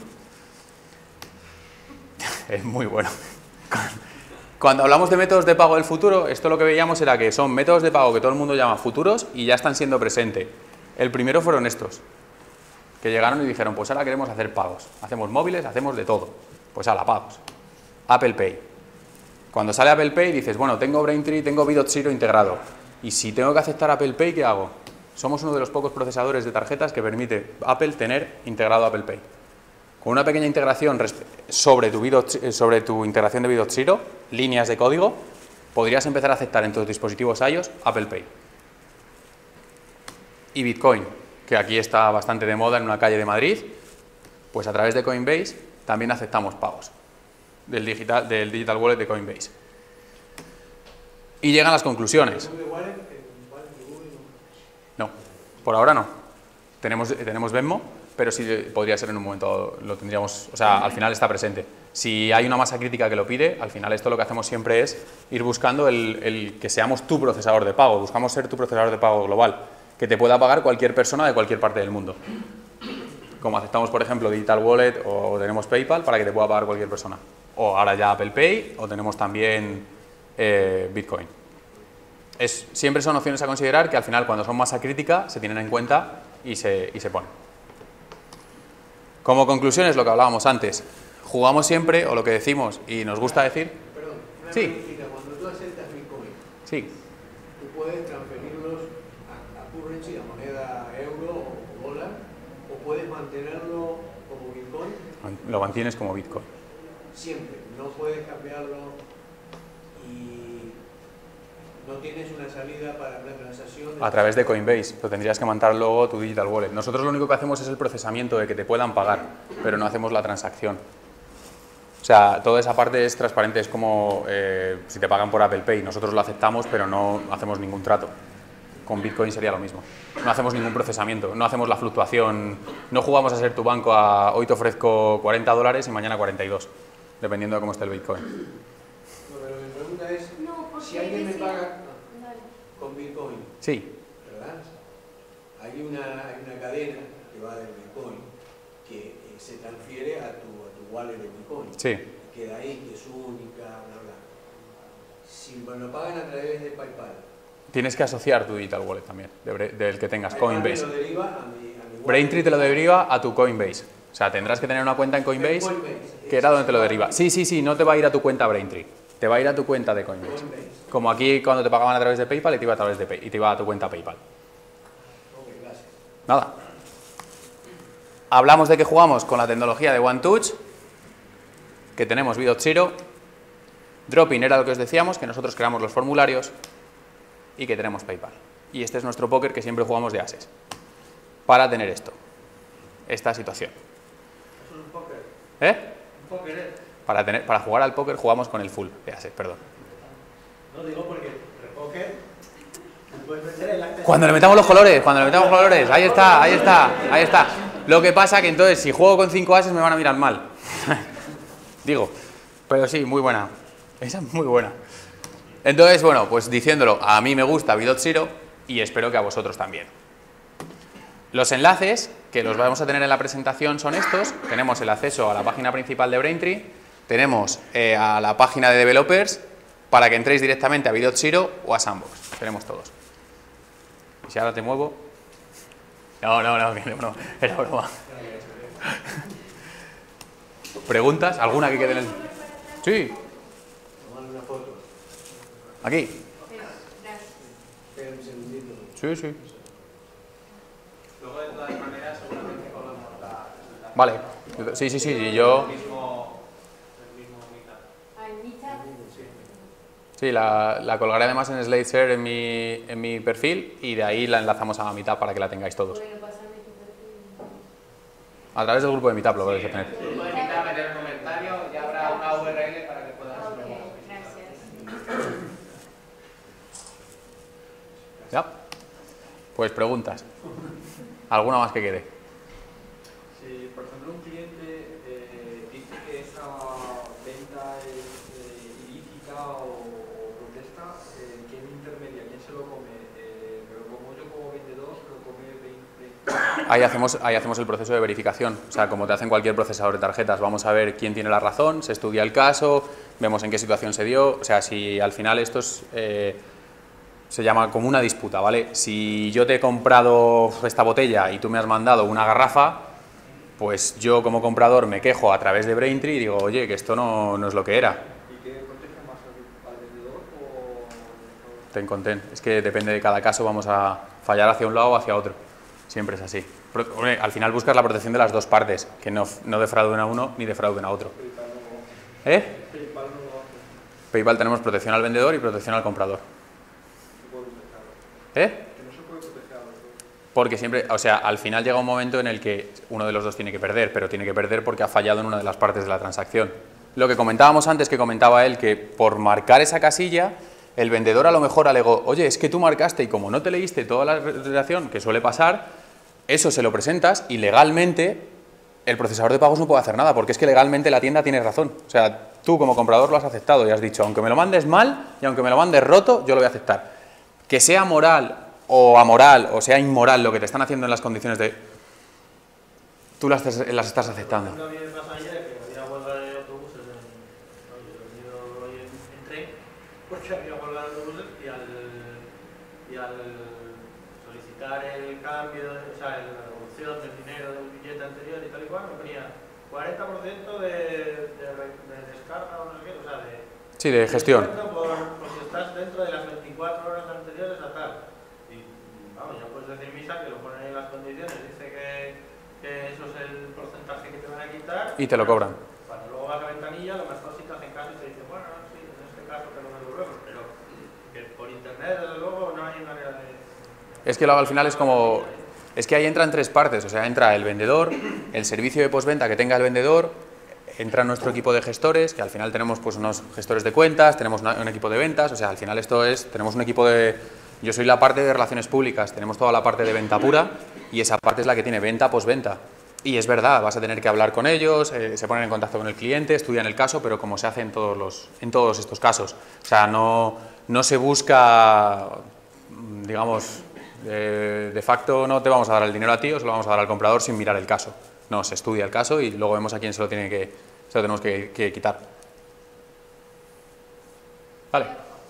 Es muy bueno. Cuando hablamos de métodos de pago del futuro, esto lo que veíamos era que son métodos de pago que todo el mundo llama futuros y ya están siendo presentes. El primero fueron estos, que llegaron y dijeron, pues ahora queremos hacer pagos. Hacemos móviles, hacemos de todo. Pues ahora, pagos. Apple Pay. Cuando sale Apple Pay dices, bueno, tengo Braintree, tengo BitOptZero integrado. Y si tengo que aceptar Apple Pay, ¿qué hago? Somos uno de los pocos procesadores de tarjetas que permite Apple tener integrado Apple Pay. Con una pequeña integración sobre tu integración de BitOptZero, líneas de código, podrías empezar a aceptar en tus dispositivos iOS Apple Pay. Y Bitcoin, que aquí está bastante de moda en una calle de Madrid, pues a través de Coinbase también aceptamos pagos del digital wallet de Coinbase. Y llegan las conclusiones. No, por ahora no. Tenemos Venmo, pero sí podría ser en un momento, lo tendríamos, o sea, al final está presente. Si hay una masa crítica que lo pide, al final esto lo que hacemos siempre es ir buscando el que seamos tu procesador de pago, buscamos ser tu procesador de pago global. que te pueda pagar cualquier persona de cualquier parte del mundo. Como aceptamos, por ejemplo, Digital Wallet o tenemos PayPal para que te pueda pagar cualquier persona. O ahora ya Apple Pay o tenemos también Bitcoin. Siempre son opciones a considerar que al final cuando son masa crítica se tienen en cuenta y se ponen. Como conclusión es lo que hablábamos antes. Jugamos siempre, o lo que decimos y nos gusta decir...
Perdón, una
Sí.
preguntita. Cuando tú aceptas Bitcoin,
Sí,
tú puedes transferirlos a currency, a moneda euro o dólar, o puedes mantenerlo como Bitcoin
lo mantienes como Bitcoin.
siempre. No puedes cambiarlo y no tienes una salida para una transacción.
A través de Coinbase, pero tendrías que mandar luego tu Digital Wallet. Nosotros lo único que hacemos es el procesamiento de que te puedan pagar, pero no hacemos la transacción. O sea, toda esa parte es transparente, es como si te pagan por Apple Pay. Nosotros lo aceptamos, pero no hacemos ningún trato. Con Bitcoin sería lo mismo. No hacemos ningún procesamiento, no hacemos la fluctuación, no jugamos a ser tu banco a hoy te ofrezco $40 y mañana 42, dependiendo de cómo esté el Bitcoin.
No, pero mi pregunta es,
No, porque
si alguien me
decía-
paga
Dale.
con Bitcoin,
Sí,
¿verdad? Hay una cadena que va del Bitcoin que se transfiere a tu wallet de Bitcoin.
sí.
Queda ahí, que es única, bla, bla. Si me lo pagan a través de PayPal,
Tienes que asociar tu Digital Wallet también, del que tengas,
PayPal
Coinbase.
me lo deriva a mi wallet.
Braintree te lo deriva a tu Coinbase. O sea, tendrás que tener una cuenta en Coinbase, que era donde te lo deriva. Sí, no te va a ir a tu cuenta Braintree, te va a ir a tu cuenta de Coinbase. Como aquí cuando te pagaban a través de PayPal y te iba a través de y te iba a tu cuenta PayPal.
Ok, gracias.
Nada. Hablamos de que jugamos con la tecnología de OneTouch, que tenemos BitOptZero. Dropin era lo que os decíamos, que nosotros creamos los formularios y que tenemos PayPal. Y este es nuestro póker que siempre jugamos de ases. Para tener esta situación.
Eso es un póker.
¿Eh?
Un póker es.
Para jugar al póker jugamos con el full de ases, perdón.
No digo porque el póker puedes meter el acta.
Cuando le metamos los colores, ahí está. Lo que pasa que entonces si juego con 5 ases me van a mirar mal. Digo, pero sí, muy buena. Esa es muy buena. Entonces, bueno, pues diciéndolo, a mí me gusta BitOptZero y espero que a vosotros también. Los enlaces que los vamos a tener en la presentación son estos. Tenemos el acceso a la página principal de Braintree, tenemos a la página de developers para que entréis directamente a BitOptZero o a Sandbox. Tenemos todos. Y si ahora te muevo... No, era broma. ¿Preguntas? ¿Alguna que quede en el...? Sí,
Tomar una foto.
aquí.
Espera un segundito.
Sí.
Luego, de todas maneras, seguramente colgamos la
Vale. Sí, y yo...
el mismo mitad.
Al mitad.
Sí, la colgaré además en SlideShare en mi perfil y de ahí la enlazamos a la Meetup para que la tengáis todos.
Bueno, pásame tu perfil.
A través del grupo de Meetup lo vais a tener.
Grupo de mitad, meter el comentario y habrá una URL para que puedas
Ok,
luego.
gracias.
¿Ya? Pues preguntas. ¿Alguna más que quede?
Si, por ejemplo, un cliente dice que esa venta es ilícita o protesta, ¿quién intermedia? ¿Quién se lo come? ¿Me lo como yo como vendedor? ¿Se lo come 20?
Ahí hacemos el proceso de verificación. O sea, como te hacen cualquier procesador de tarjetas, vamos a ver quién tiene la razón, se estudia el caso, vemos en qué situación se dio. O sea, si al final esto es... se llama como una disputa, ¿vale? Si yo te he comprado esta botella y tú me has mandado una garrafa, pues yo como comprador me quejo a través de Braintree y digo, oye, que esto no es lo que era.
¿Y qué protege más al vendedor o...?
Ten con ten. Es que depende de cada caso, vamos a fallar hacia un lado o hacia otro. Siempre es así. Hombre, al final buscas la protección de las dos partes, que no defrauden a uno ni defrauden a otro. ¿Eh?
PayPal no lo hace.
PayPal tenemos protección al vendedor y protección al comprador.
Se puede proteger.
¿Eh?
Que no se puede proteger a los dos.
Porque siempre, o sea, al final llega un momento en el que uno de los dos tiene que perder, pero tiene que perder porque ha fallado en una de las partes de la transacción. Lo que comentábamos antes, que comentaba él, que por marcar esa casilla, el vendedor a lo mejor alegó, oye, es que tú marcaste y como no te leíste toda la redacción, que suele pasar, eso se lo presentas y legalmente el procesador de pagos no puede hacer nada, porque es que legalmente la tienda tiene razón. O sea, tú como comprador lo has aceptado y has dicho, aunque me lo mandes mal y aunque me lo mandes roto, yo lo voy a aceptar. Que sea moral o amoral o sea inmoral lo que te están haciendo en las condiciones de... Tú las estás aceptando.
A mí me pasa ayer que había huelga de autobuses en tren, porque había huelga de autobuses y al solicitar el cambio, o sea, la devolución del dinero del billete anterior y tal y cual, me ponía 40% de descarga o no sé qué, o sea, de...
Sí, de gestión.
Por si estás dentro de las 24 horas anteriores a tal. Y vamos, ya puedes decir misa que lo ponen en las condiciones, dice que eso es el porcentaje que te van a quitar.
Y te lo cobran.
Cuando luego vas a ventanilla, lo mejor si te hacen caso y te dicen, bueno, sí, en este caso te lo devolvemos, pero que por internet, desde luego, no hay manera de...
Es que luego al final es como... Es que ahí entran tres partes, o sea, entra el vendedor, el servicio de postventa que tenga el vendedor, entra nuestro equipo de gestores, que al final tenemos pues unos gestores de cuentas, tenemos un equipo de ventas, o sea, al final esto es, tenemos un equipo de... Yo soy la parte de relaciones públicas, tenemos toda la parte de venta pura y esa parte es la que tiene venta, postventa. Y es verdad, vas a tener que hablar con ellos, se ponen en contacto con el cliente, estudian el caso, pero como se hace en todos estos casos. O sea, no se busca, digamos, de facto no te vamos a dar el dinero a ti o se lo vamos a dar al comprador sin mirar el caso. No, se estudia el caso y luego vemos a quién se lo tenemos que quitar. Vale.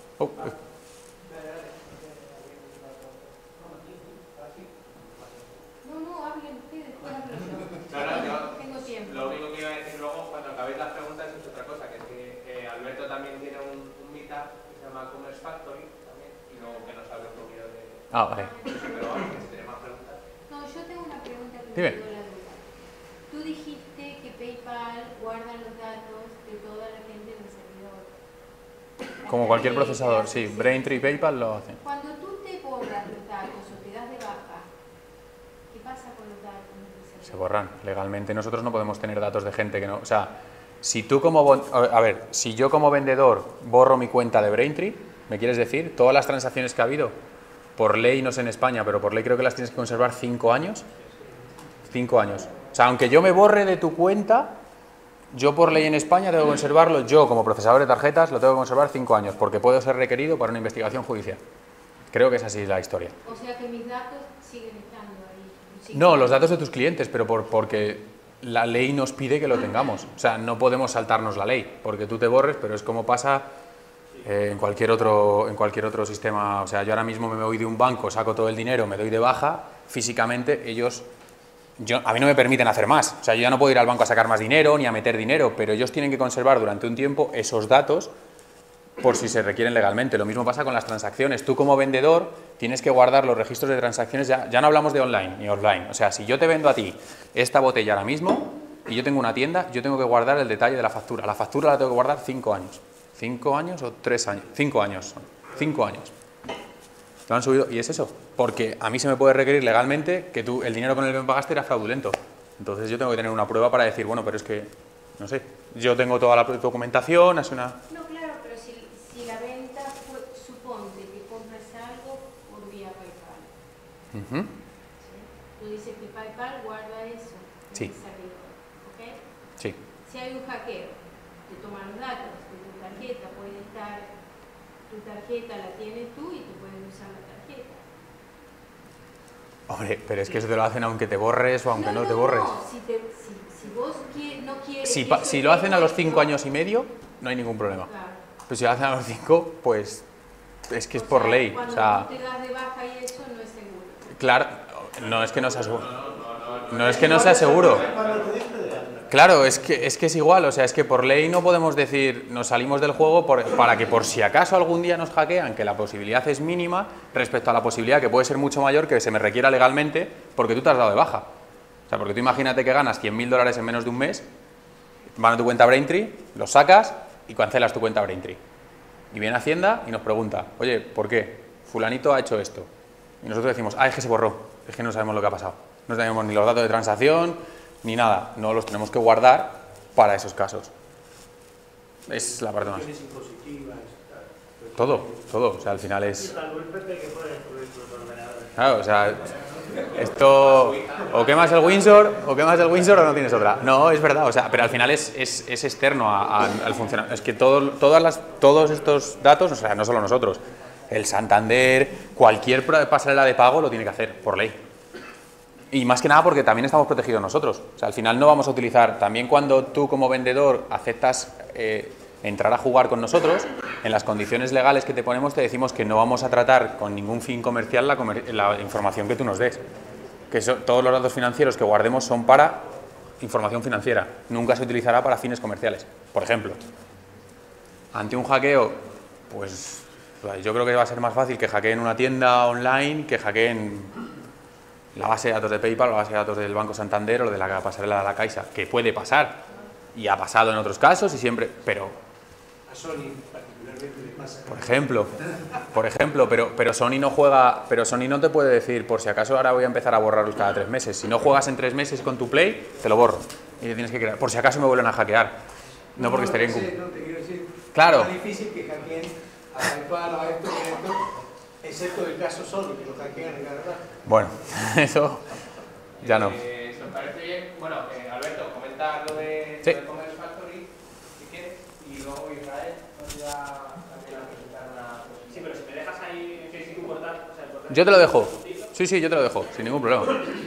No, hablen ustedes, después hablo yo.
No, yo
Tengo tiempo.
lo único que iba a decir luego, cuando acabéis las preguntas, es otra cosa, que es que Alberto también tiene un meetup que se llama Commerce Factory, también, y luego que nos hable un poquito de...
Ah, vale.
Pero vamos, que si tiene más preguntas.
No, yo tengo una pregunta que
Dime.
me dio la duda. Tú dijiste que PayPal guarda los datos de toda la gente del servidor.
Como cualquier procesador, sí. Braintree y PayPal lo hacen.
Cuando tú te borras los datos o te das de baja, ¿qué pasa con los datos del servidor?
Se borran. Legalmente nosotros no podemos tener datos de gente que no... O sea, si tú como... A ver, si yo como vendedor borro mi cuenta de Braintree, ¿me quieres decir? Todas las transacciones que ha habido, por ley, no sé en España, pero por ley creo que las tienes que conservar 5 años. 5 años. O sea, aunque yo me borre de tu cuenta, yo por ley en España tengo que conservarlo, yo como procesador de tarjetas lo tengo que conservar 5 años, porque puedo ser requerido para una investigación judicial. Creo que es así la historia.
O sea que mis datos siguen estando ahí.
No, los datos de tus clientes, pero porque la ley nos pide que lo tengamos. O sea, no podemos saltarnos la ley, porque tú te borres, pero es como pasa en cualquier otro sistema. O sea, yo ahora mismo me voy de un banco, saco todo el dinero, me doy de baja, físicamente ellos... a mí no me permiten hacer más. O sea, yo ya no puedo ir al banco a sacar más dinero ni a meter dinero, pero ellos tienen que conservar durante un tiempo esos datos por si se requieren legalmente. Lo mismo pasa con las transacciones. Tú como vendedor tienes que guardar los registros de transacciones, ya no hablamos de online ni offline. O sea, si yo te vendo a ti esta botella ahora mismo y yo tengo una tienda, yo tengo que guardar el detalle de la factura. La factura la tengo que guardar 5 años. 5 años o 3 años. 5 años. 5 años. Lo han subido y es eso. Porque a mí se me puede requerir legalmente que tú el dinero con el que me pagaste era fraudulento. Entonces yo tengo que tener una prueba para decir, bueno, pero es que, no sé, yo tengo toda la documentación, es una...
No, claro, pero si la venta fue, suponte que compras algo por vía PayPal. ¿Sí? Tú dices que PayPal guarda eso en
Sí.
el servidor, ¿ok?
Sí.
Si hay un hackeo, te toma los datos de tu tarjeta, puede estar, tu tarjeta la tienes tú y tú puedes usar la tarjeta.
Hombre, pero es que eso te lo hacen aunque te borres o aunque no te borres.
No, si vos no quieres...
Si lo hacen a los 5 años y medio, no hay ningún problema.
Claro.
Pero si lo hacen a los 5, pues es que es por
sea,
ley.
Cuando
O sea,
tú te das de baja y eso no es seguro.
claro, no es que no sea seguro. No es que no sea seguro. Claro, es que es igual, o sea, es que por ley no podemos decir, nos salimos del juego para que por si acaso algún día nos hackean, que la posibilidad es mínima respecto a la posibilidad que puede ser mucho mayor que se me requiera legalmente porque tú te has dado de baja. O sea, porque tú imagínate que ganas $100.000 en menos de un mes, van a tu cuenta Braintree, los sacas y cancelas tu cuenta Braintree. Y viene Hacienda y nos pregunta, oye, ¿por qué? Fulanito ha hecho esto. Y nosotros decimos, es que se borró, es que no sabemos lo que ha pasado. No tenemos ni los datos de transacción, ni nada. No los tenemos que guardar para esos casos. Es la parte más. Todo. O sea, al final
Y
es...
salvo el PP que puede incluir tus ordenadores.
Claro, o sea, esto... O quemas el Windsor o no tienes otra. No, es verdad, o sea, pero al final es externo al funcionamiento. Es que todos estos datos, o sea, no solo nosotros, El Santander, cualquier pasarela de pago lo tiene que hacer, por ley. Y más que nada porque también estamos protegidos nosotros. O sea, al final no vamos a utilizar, también cuando tú como vendedor aceptas entrar a jugar con nosotros, en las condiciones legales que te ponemos te decimos que no vamos a tratar con ningún fin comercial la información que tú nos des. Que todos los datos financieros que guardemos son para información financiera. Nunca se utilizará para fines comerciales. Por ejemplo, ante un hackeo, pues yo creo que va a ser más fácil que hackeen una tienda online que hackeen la base de datos de PayPal, la base de datos del Banco Santander o de la pasarela de la Caixa, que puede pasar y ha pasado en otros casos y siempre, pero
A Sony particularmente le pasa.
por ejemplo, pero Sony no juega, pero Sony no te puede decir, por si acaso ahora voy a empezar a borrarlos cada 3 meses. Si no juegas en 3 meses con tu Play, te lo borro y te tienes que crear, por si acaso me vuelven a hackear. No porque estaría en...
No, te quiero decir,
Claro.
es más difícil que hackeen a PayPal, a esto, excepto el caso Sony, que lo hackean en cada rato.
Bueno, eso ya no.
Si os parece bien, bueno, Alberto, comenta lo de,
Sí.
lo de Commerce Factory, si quieres, y luego Israel nos va también a presentar una... Sí, pero si me dejas ahí, que si tu portal... O sea, el portal
Yo te lo dejo. Sí, yo te lo dejo, sin ningún problema.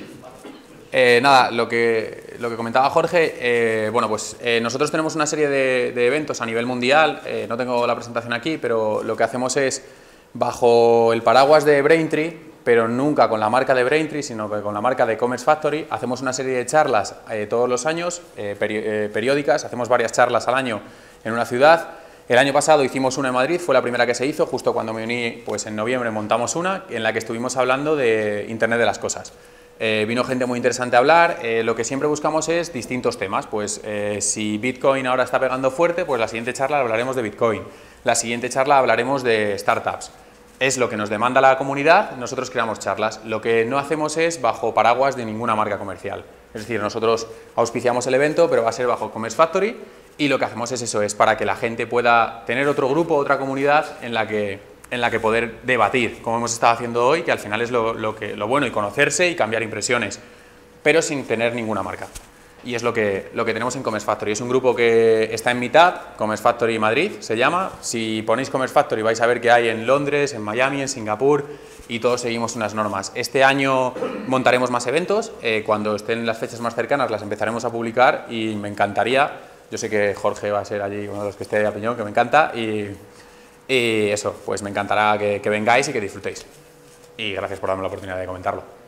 Nada, lo que comentaba Jorge, bueno, pues nosotros tenemos una serie de eventos a nivel mundial, no tengo la presentación aquí, pero lo que hacemos es, bajo el paraguas de Braintree, pero nunca con la marca de Braintree, sino que con la marca de Commerce Factory, hacemos una serie de charlas todos los años, periódicas, hacemos varias charlas al año en una ciudad. El año pasado hicimos una en Madrid, fue la primera que se hizo, justo cuando me uní, pues en noviembre montamos una, en la que estuvimos hablando de Internet de las Cosas. Vino gente muy interesante a hablar, lo que siempre buscamos es distintos temas, pues si Bitcoin ahora está pegando fuerte, pues la siguiente charla hablaremos de Bitcoin, la siguiente charla hablaremos de startups. Es lo que nos demanda la comunidad, nosotros creamos charlas. Lo que no hacemos es bajo paraguas de ninguna marca comercial. Es decir, nosotros auspiciamos el evento, pero va a ser bajo Commerce Factory, y lo que hacemos es eso, es para que la gente pueda tener otro grupo, otra comunidad en la que poder debatir, como hemos estado haciendo hoy, que al final es lo bueno, y conocerse y cambiar impresiones, pero sin tener ninguna marca. Y es lo que tenemos en Commerce Factory. Es un grupo que está en mitad, Commerce Factory Madrid se llama. Si ponéis Commerce Factory vais a ver que hay en Londres, en Miami, en Singapur, y todos seguimos unas normas. Este año montaremos más eventos, cuando estén las fechas más cercanas las empezaremos a publicar y me encantaría, yo sé que Jorge va a ser allí uno de los que esté a piñón, que me encanta, y eso, pues me encantará que vengáis y que disfrutéis. Y gracias por darme la oportunidad de comentarlo.